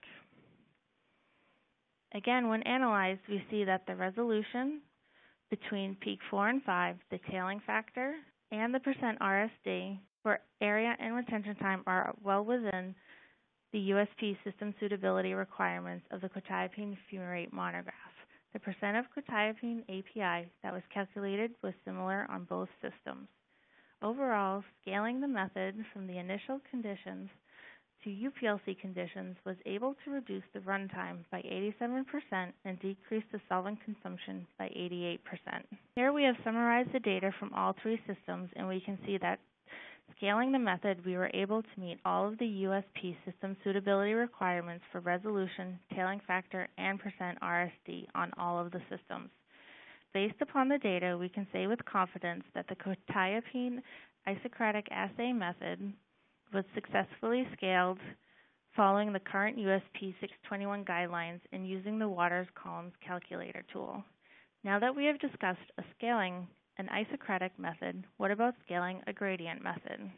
Again, when analyzed, we see that the resolution between peak 4 and 5, the tailing factor, and the percent RSD for area and retention time are well within the USP system suitability requirements of the quetiapine fumarate monograph. The percent of quetiapine API that was calculated was similar on both systems. Overall, scaling the method from the initial conditions to UPLC conditions was able to reduce the runtime by 87% and decrease the solvent consumption by 88%. Here we have summarized the data from all three systems, and we can see that scaling the method, we were able to meet all of the USP system suitability requirements for resolution, tailing factor, and percent RSD on all of the systems. Based upon the data, we can say with confidence that the quetiapine isocratic assay method was successfully scaled following the current USP 621 guidelines and using the Waters columns calculator tool. Now that we have discussed scaling an isocratic method, what about scaling a gradient method?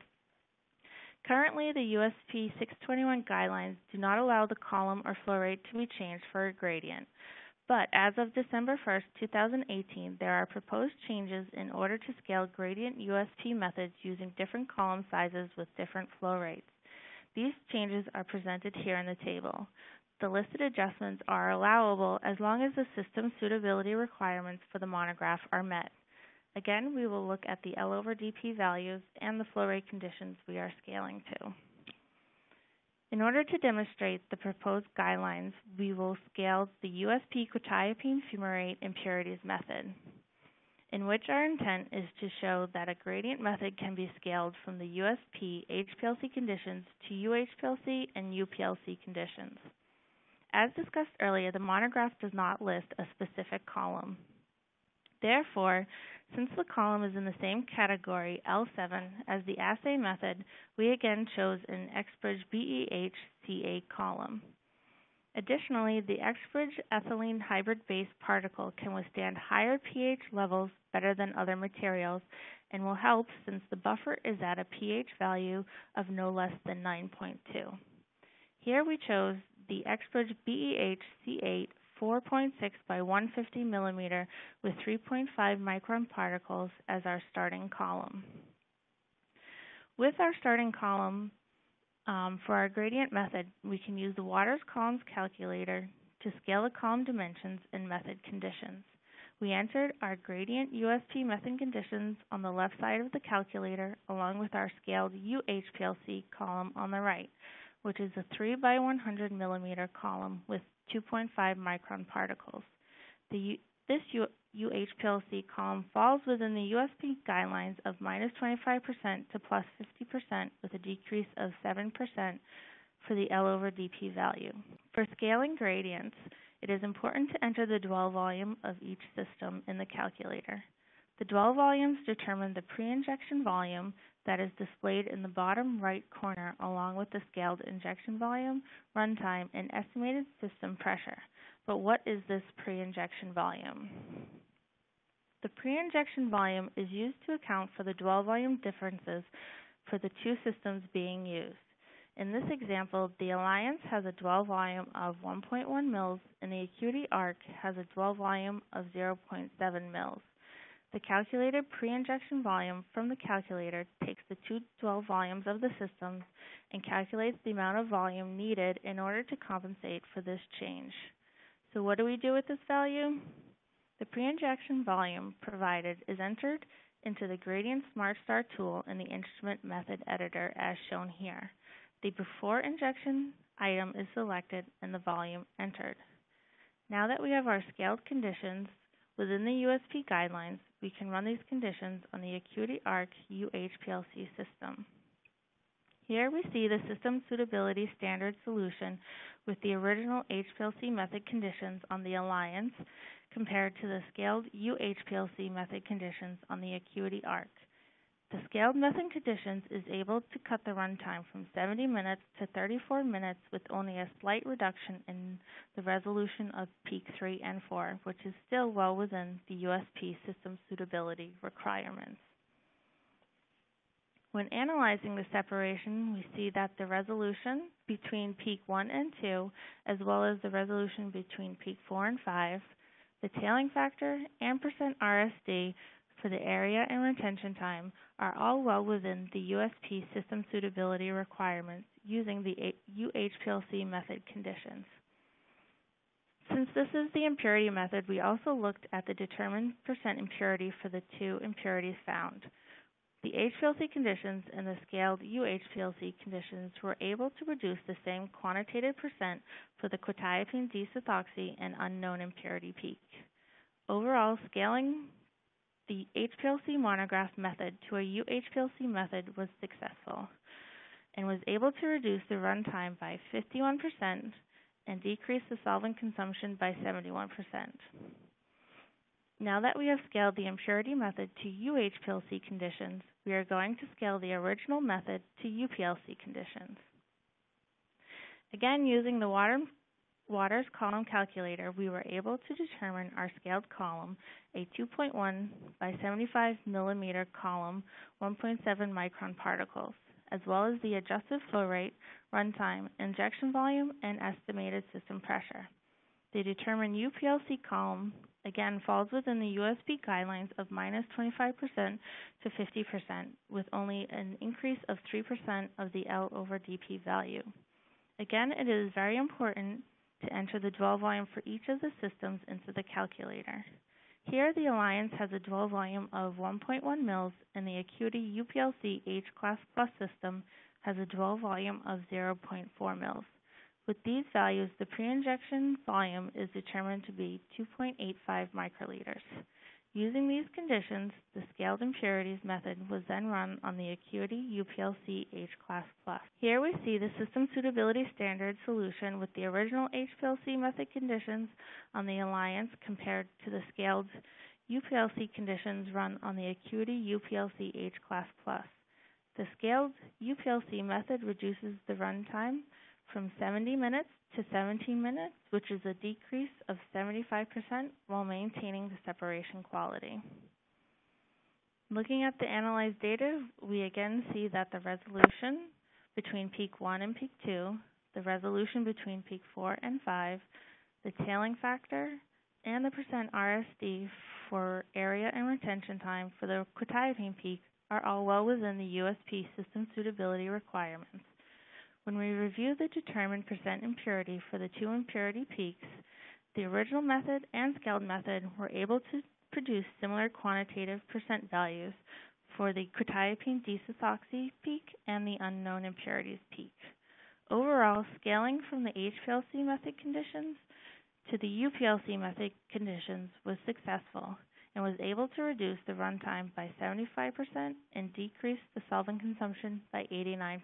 Currently, the USP 621 guidelines do not allow the column or flow rate to be changed for a gradient. But as of December 1st, 2018, there are proposed changes in order to scale gradient USP methods using different column sizes with different flow rates. These changes are presented here in the table. The listed adjustments are allowable as long as the system suitability requirements for the monograph are met. Again, we will look at the L over dP values and the flow rate conditions we are scaling to. In order to demonstrate the proposed guidelines, we will scale the USP quetiapine fumarate impurities method, in which our intent is to show that a gradient method can be scaled from the USP HPLC conditions to UHPLC and UPLC conditions. As discussed earlier, the monograph does not list a specific column. Therefore, since the column is in the same category, L7, as the assay method, we again chose an Exbridge BEHCA column. Additionally, the Exbridge ethylene hybrid-based particle can withstand higher pH levels better than other materials and will help since the buffer is at a pH value of no less than 9.2. Here we chose the Exbridge BEHC8 4.6 by 150 millimeter with 3.5 micron particles as our starting column. With our starting column, for our gradient method, we can use the Waters columns calculator to scale the column dimensions and method conditions. We entered our gradient USP method conditions on the left side of the calculator, along with our scaled UHPLC column on the right, which is a 3 by 100 millimeter column with 2.5 micron particles. This UHPLC column falls within the USP guidelines of minus 25% to plus 50% with a decrease of 7% for the L over DP value. For scaling gradients, it is important to enter the dwell volume of each system in the calculator. The dwell volumes determine the pre-injection volume that is displayed in the bottom right corner along with the scaled injection volume, runtime, and estimated system pressure. But what is this pre-injection volume? The pre-injection volume is used to account for the dwell volume differences for the two systems being used. In this example, the Alliance has a dwell volume of 1.1 mils and the Acuity Arc has a dwell volume of 0.7 mils. The calculated pre-injection volume from the calculator takes the two dwell volumes of the systems and calculates the amount of volume needed in order to compensate for this change. So what do we do with this value? The pre-injection volume provided is entered into the Gradient SmartStar tool in the instrument method editor as shown here. The before injection item is selected and the volume entered. Now that we have our scaled conditions within the USP guidelines, we can run these conditions on the Acuity Arc UHPLC system. Here we see the system suitability standard solution with the original HPLC method conditions on the Alliance compared to the scaled UHPLC method conditions on the Acuity Arc. The scaled method conditions is able to cut the runtime from 70 minutes to 34 minutes with only a slight reduction in the resolution of peak 3 and 4, which is still well within the USP system suitability requirements. When analyzing the separation, we see that the resolution between peak 1 and 2, as well as the resolution between peak 4 and 5, the tailing factor, and % RSD for the area and retention time are all well within the USP system suitability requirements using the UHPLC method conditions. Since this is the impurity method, we also looked at the determined % impurity for the two impurities found. The HPLC conditions and the scaled UHPLC conditions were able to reduce the same quantitative % for the quetiapine D-ethoxy and unknown impurity peak. Overall, scaling the HPLC monograph method to a UHPLC method was successful and was able to reduce the runtime by 51% and decrease the solvent consumption by 71%. Now that we have scaled the impurity method to UHPLC conditions, we are going to scale the original method to UPLC conditions. Again, using the Waters column calculator, we were able to determine our scaled column, a 2.1 by 75 millimeter column, 1.7 micron particles, as well as the adjusted flow rate, runtime, injection volume, and estimated system pressure. The determined UPLC column again falls within the USP guidelines of minus 25% to 50%, with only an increase of 3% of the L over DP value. Again, it is very important to enter the dwell volume for each of the systems into the calculator. Here, the Alliance has a dwell volume of 1.1 mils, and the Acuity UPLC H-Class Plus system has a dwell volume of 0.4 mils. With these values, the pre-injection volume is determined to be 2.85 microliters. Using these conditions, the scaled impurities method was then run on the Acuity UPLC H-Class Plus. Here we see the system suitability standard solution with the original HPLC method conditions on the Alliance compared to the scaled UPLC conditions run on the Acuity UPLC H-Class Plus. The scaled UPLC method reduces the runtime from 70 minutes to 17 minutes, which is a decrease of 75% while maintaining the separation quality. Looking at the analyzed data, we again see that the resolution between peak 1 and peak 2, the resolution between peak 4 and 5, the tailing factor, and the % RSD for area and retention time for the quetiapine peak are all well within the USP system suitability requirements. When we review the determined % impurity for the two impurity peaks, the original method and scaled method were able to produce similar quantitative percent values for the quetiapine desethoxy peak and the unknown impurities peak. Overall, scaling from the HPLC method conditions to the UPLC method conditions was successful and was able to reduce the runtime by 75% and decrease the solvent consumption by 89%.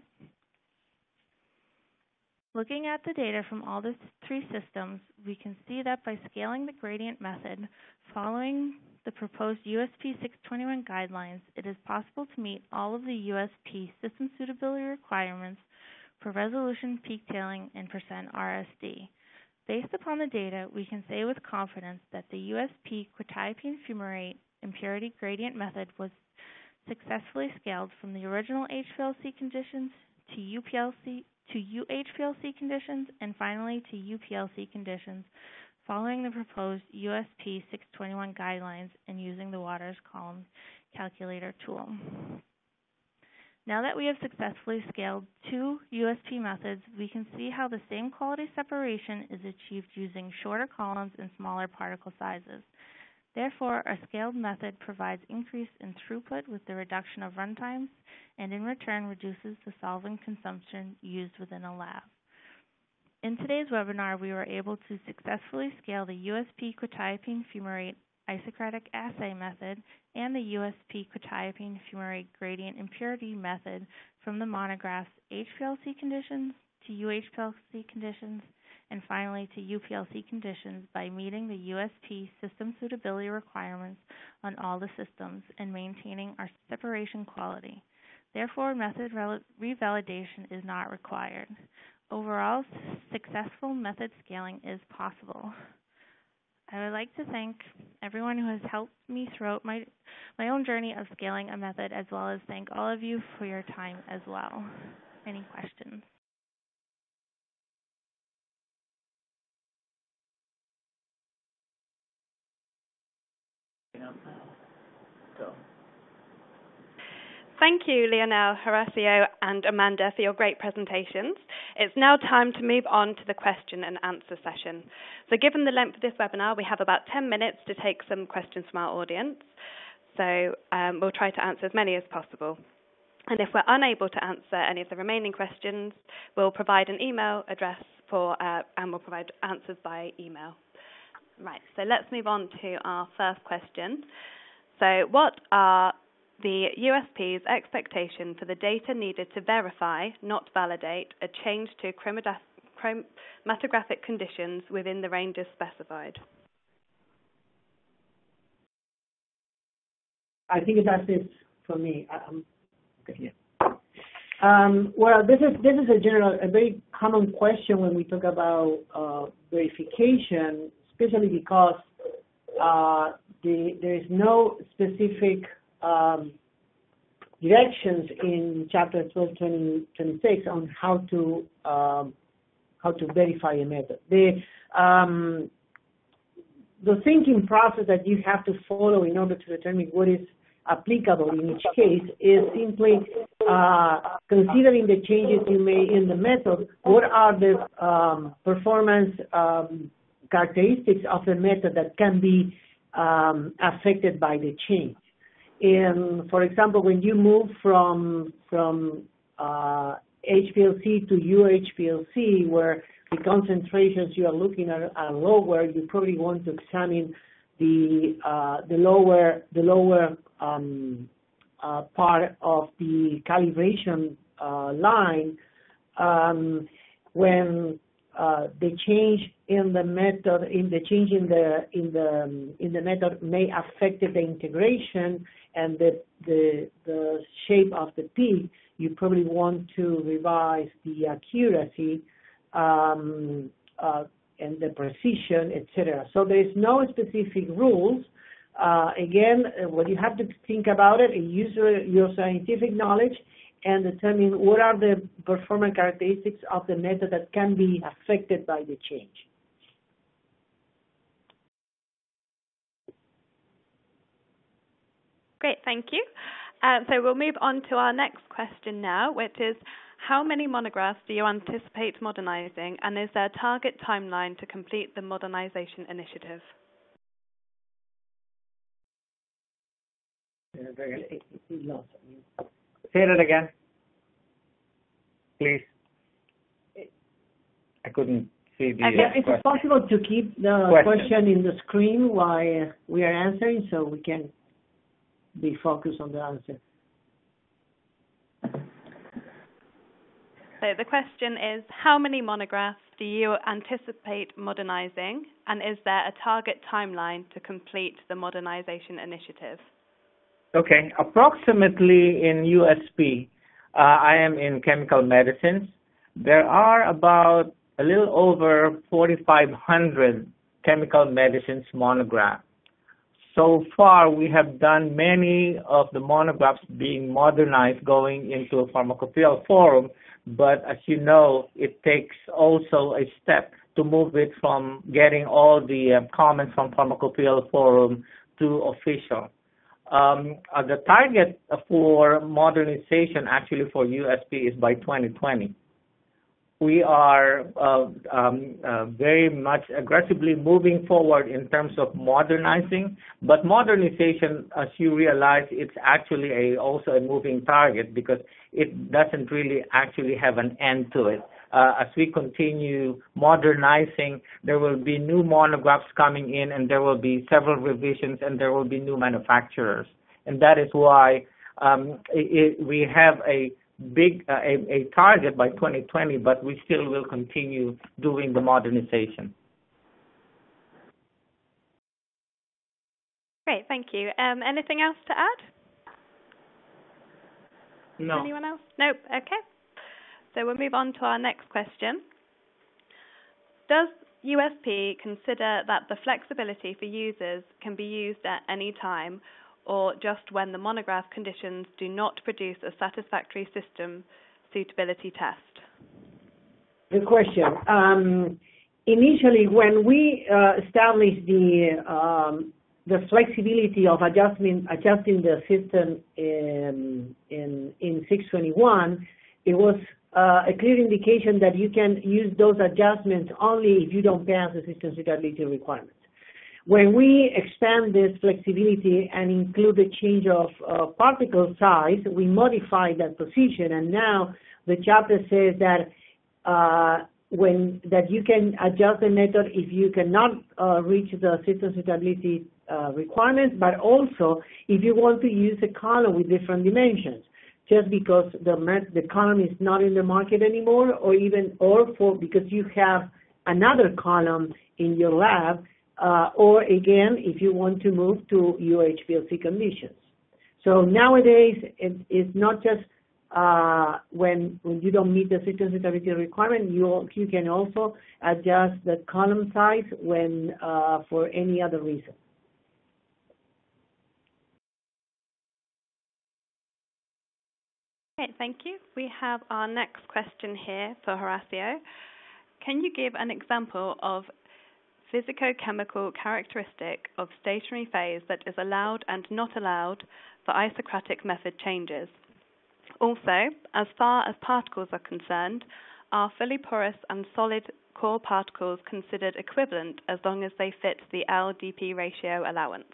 Looking at the data from all the three systems, we can see that by scaling the gradient method following the proposed USP 621 guidelines, it is possible to meet all of the USP system suitability requirements for resolution, peak tailing, and percent RSD. Based upon the data, we can say with confidence that the USP quetiapine fumarate impurity gradient method was successfully scaled from the original HPLC conditions to UHPLC conditions and finally to UPLC conditions following the proposed USP 621 guidelines and using the Waters column calculator tool. Now that we have successfully scaled two USP methods, we can see how the same quality separation is achieved using shorter columns and smaller particle sizes. Therefore, a scaled method provides increase in throughput with the reduction of runtimes and in return reduces the solvent consumption used within a lab. In today's webinar, we were able to successfully scale the USP quetiapine fumarate isocratic assay method and the USP quetiapine fumarate gradient impurity method from the monographs HPLC conditions to UHPLC conditions and finally to UPLC conditions by meeting the USP system suitability requirements on all the systems and maintaining our separation quality. Therefore, method revalidation is not required. Overall, successful method scaling is possible. I would like to thank everyone who has helped me throughout my own journey of scaling a method, as well as thank all of you for your time as well. Any questions? Thank you, Lionel, Horacio, and Amanda for your great presentations. It's now time to move on to the question and answer session. So given the length of this webinar, we have about 10 minutes to take some questions from our audience. So we'll try to answer as many as possible. And if we're unable to answer any of the remaining questions, we'll provide an email address and we'll provide answers by email. Right, so let's move on to our first question. So what are the USP's expectation for the data needed to verify, not validate, a change to chromatographic conditions within the ranges specified? I think that's it for me. Okay, yeah. Well, this is a very common question when we talk about verification, especially because there is no specific directions in Chapter 1226 on how to verify a method. The thinking process that you have to follow in order to determine what is applicable in each case is simply considering the changes you made in the method, what are the performance characteristics of the method that can be affected by the change. And for example, when you move from HPLC to UHPLC, where the concentrations you are looking at are lower, you probably want to examine the lower part of the calibration line when the change in the method, in the method may affect the integration and the shape of the peak. You probably want to revise the accuracy and the precision, etc. So there is no specific rules. Again, what you have to think about it is use your scientific knowledge and determine what are the performance characteristics of the method that can be affected by the change. Great, thank you. So we'll move on to our next question now, which is, How many monographs do you anticipate modernizing, and is there a target timeline to complete the modernization initiative? Say that again, please. I couldn't see the Is it possible to keep the question in the screen while we are answering so we can be focused on the answer? So the question is, how many monographs do you anticipate modernizing, and is there a target timeline to complete the modernization initiative? Okay, approximately in USP, I am in chemical medicines. There are about a little over 4,500 chemical medicines monographs. So far, we have done many of the monographs being modernized going into a Pharmacopeial forum, but as you know, it takes also a step to move it from getting all the comments from Pharmacopeial forum to official. The target for modernization actually for USP is by 2020. We are very much aggressively moving forward in terms of modernizing, but modernization, as you realize, it's actually also a moving target because it doesn't really actually have an end to it. As we continue modernizing, there will be new monographs coming in, and there will be several revisions, and there will be new manufacturers. And that is why we have a target by 2020, but we still will continue doing the modernization. Great, thank you. Anything else to add? No. Anyone else? Nope. Okay. So we'll move on to our next question. Does USP consider that the flexibility for users can be used at any time, or just when the monograph conditions do not produce a satisfactory system suitability test? Good question. Initially, when we established the flexibility of adjusting the system in 621, it was a clear indication that you can use those adjustments only if you don't pass the system suitability requirements. When we expand this flexibility and include the change of particle size, we modify that position, and now the chapter says that that you can adjust the method if you cannot reach the system suitability requirements, but also if you want to use a column with different dimensions, just because the column is not in the market anymore, or because you have another column in your lab. Or again, if you want to move to UHPLC conditions. So nowadays, it's not just when you don't meet the system suitability requirement, you can also adjust the column size when for any other reason. Okay, thank you. We have our next question here for Horacio. Can you give an example of physicochemical characteristic of stationary phase that is allowed and not allowed for isocratic method changes? Also, as far as particles are concerned, are fully porous and solid core particles considered equivalent as long as they fit the LDP ratio allowance?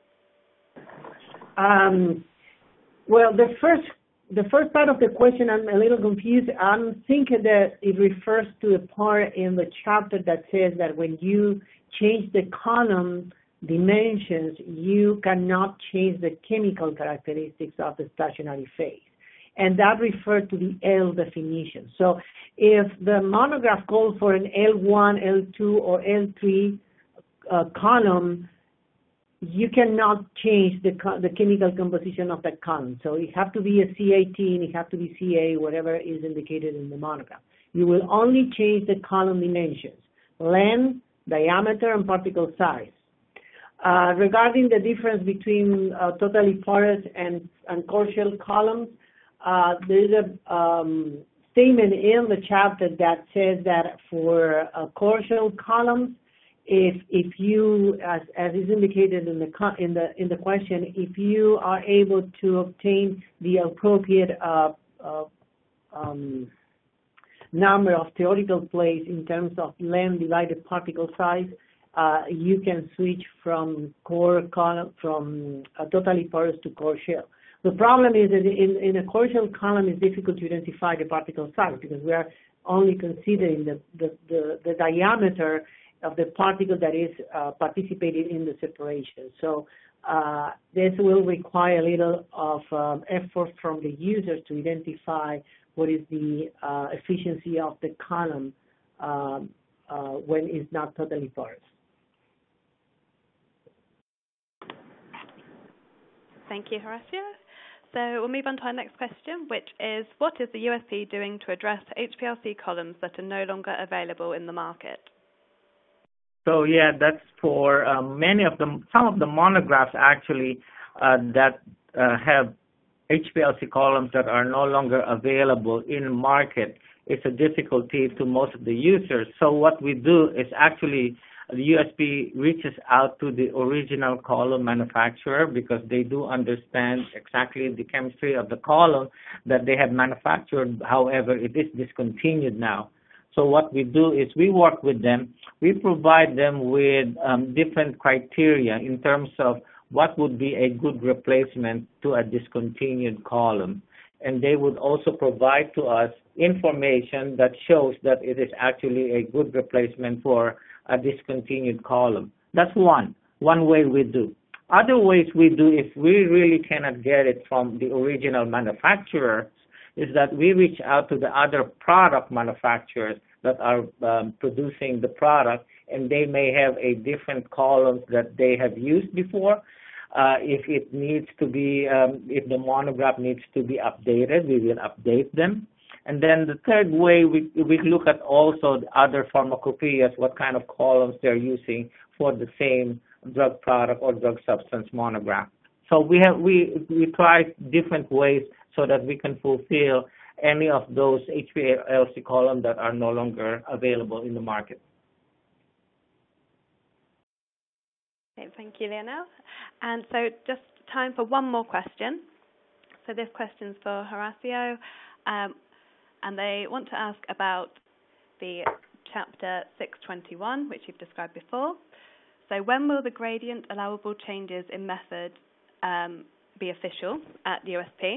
Well, the first part of the question, I'm a little confused. I'm thinking that it refers to a part in the chapter that says that when you change the column dimensions, you cannot change the chemical characteristics of the stationary phase. And that refers to the L definition. So if the monograph calls for an L1, L2, or L3 column, you cannot change the chemical composition of that column. So it has to be a C18, it has to be CA, whatever is indicated in the monograph. You will only change the column dimensions, length, diameter, and particle size. Regarding the difference between totally porous and core shell columns, there is a statement in the chapter that says that for core shell columns, if you, as is indicated in the question, if you are able to obtain the appropriate number of theoretical plays in terms of length divided particle size, you can switch from core column, from a totally porous to core shell. The problem is that in a core shell column, it's difficult to identify the particle size because we are only considering the diameter of the particle that is participating in the separation. So this will require a little of effort from the users to identify what is the efficiency of the column when it's not totally porous. Thank you, Horacio. So we'll move on to our next question, which is, what is the USP doing to address HPLC columns that are no longer available in the market? So yeah, that's for some of the monographs actually that have HPLC columns that are no longer available in market. It's a difficulty to most of the users. So what we do is actually the USP reaches out to the original column manufacturer because they do understand exactly the chemistry of the column that they have manufactured. However, it is discontinued now. So what we do is we work with them. We provide them with different criteria in terms of what would be a good replacement to a discontinued column. And they would also provide to us information that shows that it is actually a good replacement for a discontinued column. That's one way we do. Other ways we do, if we really cannot get it from the original manufacturer, is that we reach out to the other product manufacturers that are producing the product, and they may have a different columns that they have used before. If it needs to be, if the monograph needs to be updated, we will update them. And then the third way, we look at also the other pharmacopeias, what kind of columns they're using for the same drug product or drug substance monograph. So we try different ways so that we can fulfill any of those HPLC columns that are no longer available in the market. Okay, thank you, Leonel. And so just time for one more question. So this question's for Horacio. And they want to ask about the chapter 621, which you've described before. So when will the gradient allowable changes in method be official at USP?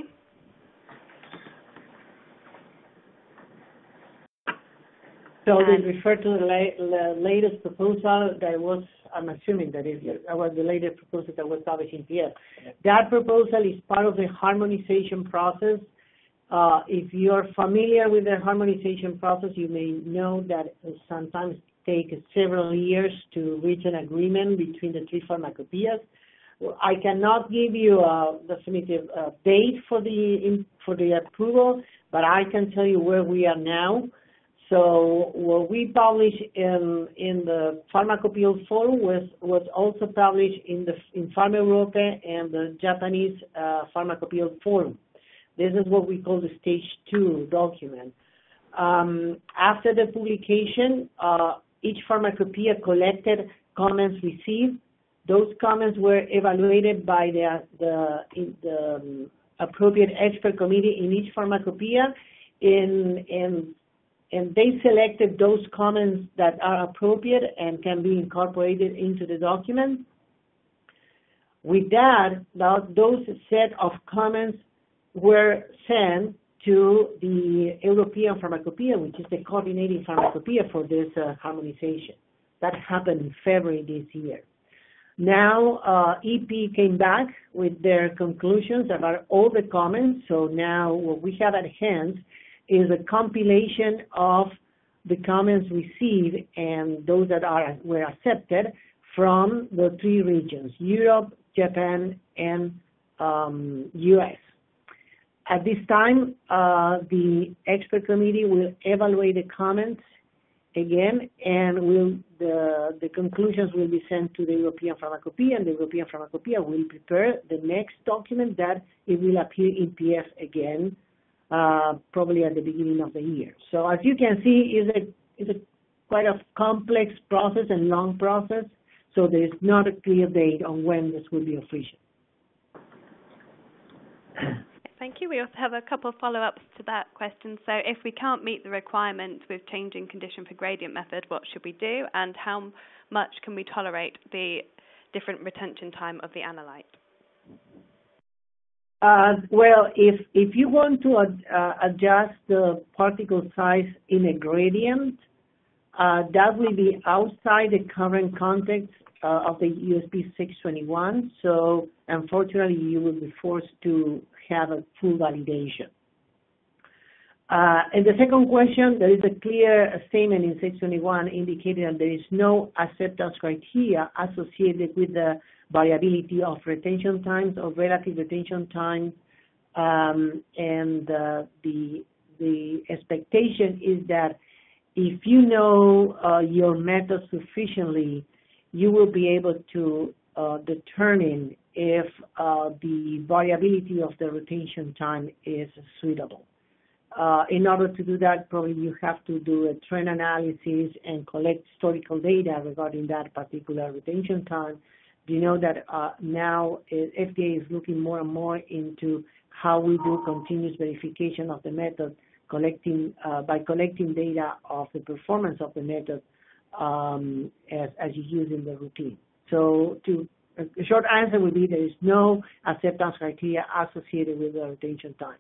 So they refer to the latest proposal that was, I'm assuming that was the latest proposal that was published in PF. That proposal is part of the harmonization process. If you're familiar with the harmonization process, you may know that it sometimes takes several years to reach an agreement between the three pharmacopeias. I cannot give you a definitive date for the approval, but I can tell you where we are now. So what we published in the Pharmacopeial Forum was also published in Pharmacopeial and the Japanese Pharmacopeial Forum. This is what we call the stage 2 document. After the publication, each pharmacopoeia collected comments received. Those comments were evaluated by the appropriate expert committee in each pharmacopoeia, and they selected those comments that are appropriate and can be incorporated into the document. With that, those set of comments were sent to the European Pharmacopeia, which is the coordinating pharmacopoeia for this harmonization. That happened in February this year. Now, EP came back with their conclusions about all the comments. So now what we have at hand is a compilation of the comments received and those that were accepted from the three regions, Europe, Japan, and US. At this time, the expert committee will evaluate the comments again, and the conclusions will be sent to the European Pharmacopeia, and the European Pharmacopeia will prepare the next document that it will appear in PF again, probably at the beginning of the year. So as you can see, it's a quite a complex process and long process, so there is not a clear date on when this will be official. Thank you. We also have a couple of follow-ups to that question. So if we can't meet the requirements with changing condition for gradient method, what should we do, and how much can we tolerate the different retention time of the analyte? Well, if you want to adjust the particle size in a gradient, that will be outside the current context of the USB 621. So unfortunately, you will be forced to have a full validation. And the second question, there is a clear statement in 621 indicating that there is no acceptance criteria associated with the variability of retention times or relative retention time, and the expectation is that if you know your method sufficiently, you will be able to determine if the variability of the retention time is suitable. In order to do that, probably you have to do a trend analysis and collect historical data regarding that particular retention time. You know that now FDA is looking more and more into how we do continuous verification of the method, by collecting data of the performance of the method as you use in the routine. So a short answer would be there is no acceptance criteria associated with the retention time.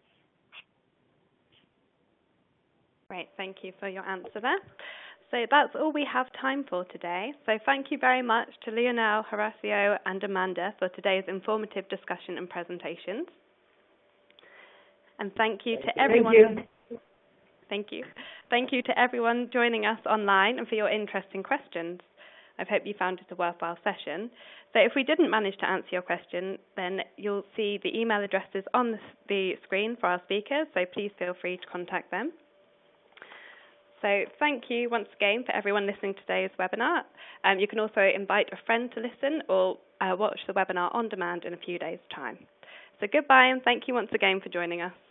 Great, thank you for your answer there. So that's all we have time for today. So thank you very much to Lionel, Horacio, and Amanda for today's informative discussion and presentations. And thank you to everyone. Thank you. Thank you to everyone joining us online and for your interesting questions. I hope you found it a worthwhile session. So if we didn't manage to answer your question, then you'll see the email addresses on the screen for our speakers, so please feel free to contact them. So thank you once again for everyone listening to today's webinar. You can also invite a friend to listen or watch the webinar on demand in a few days' time. So goodbye, and thank you once again for joining us.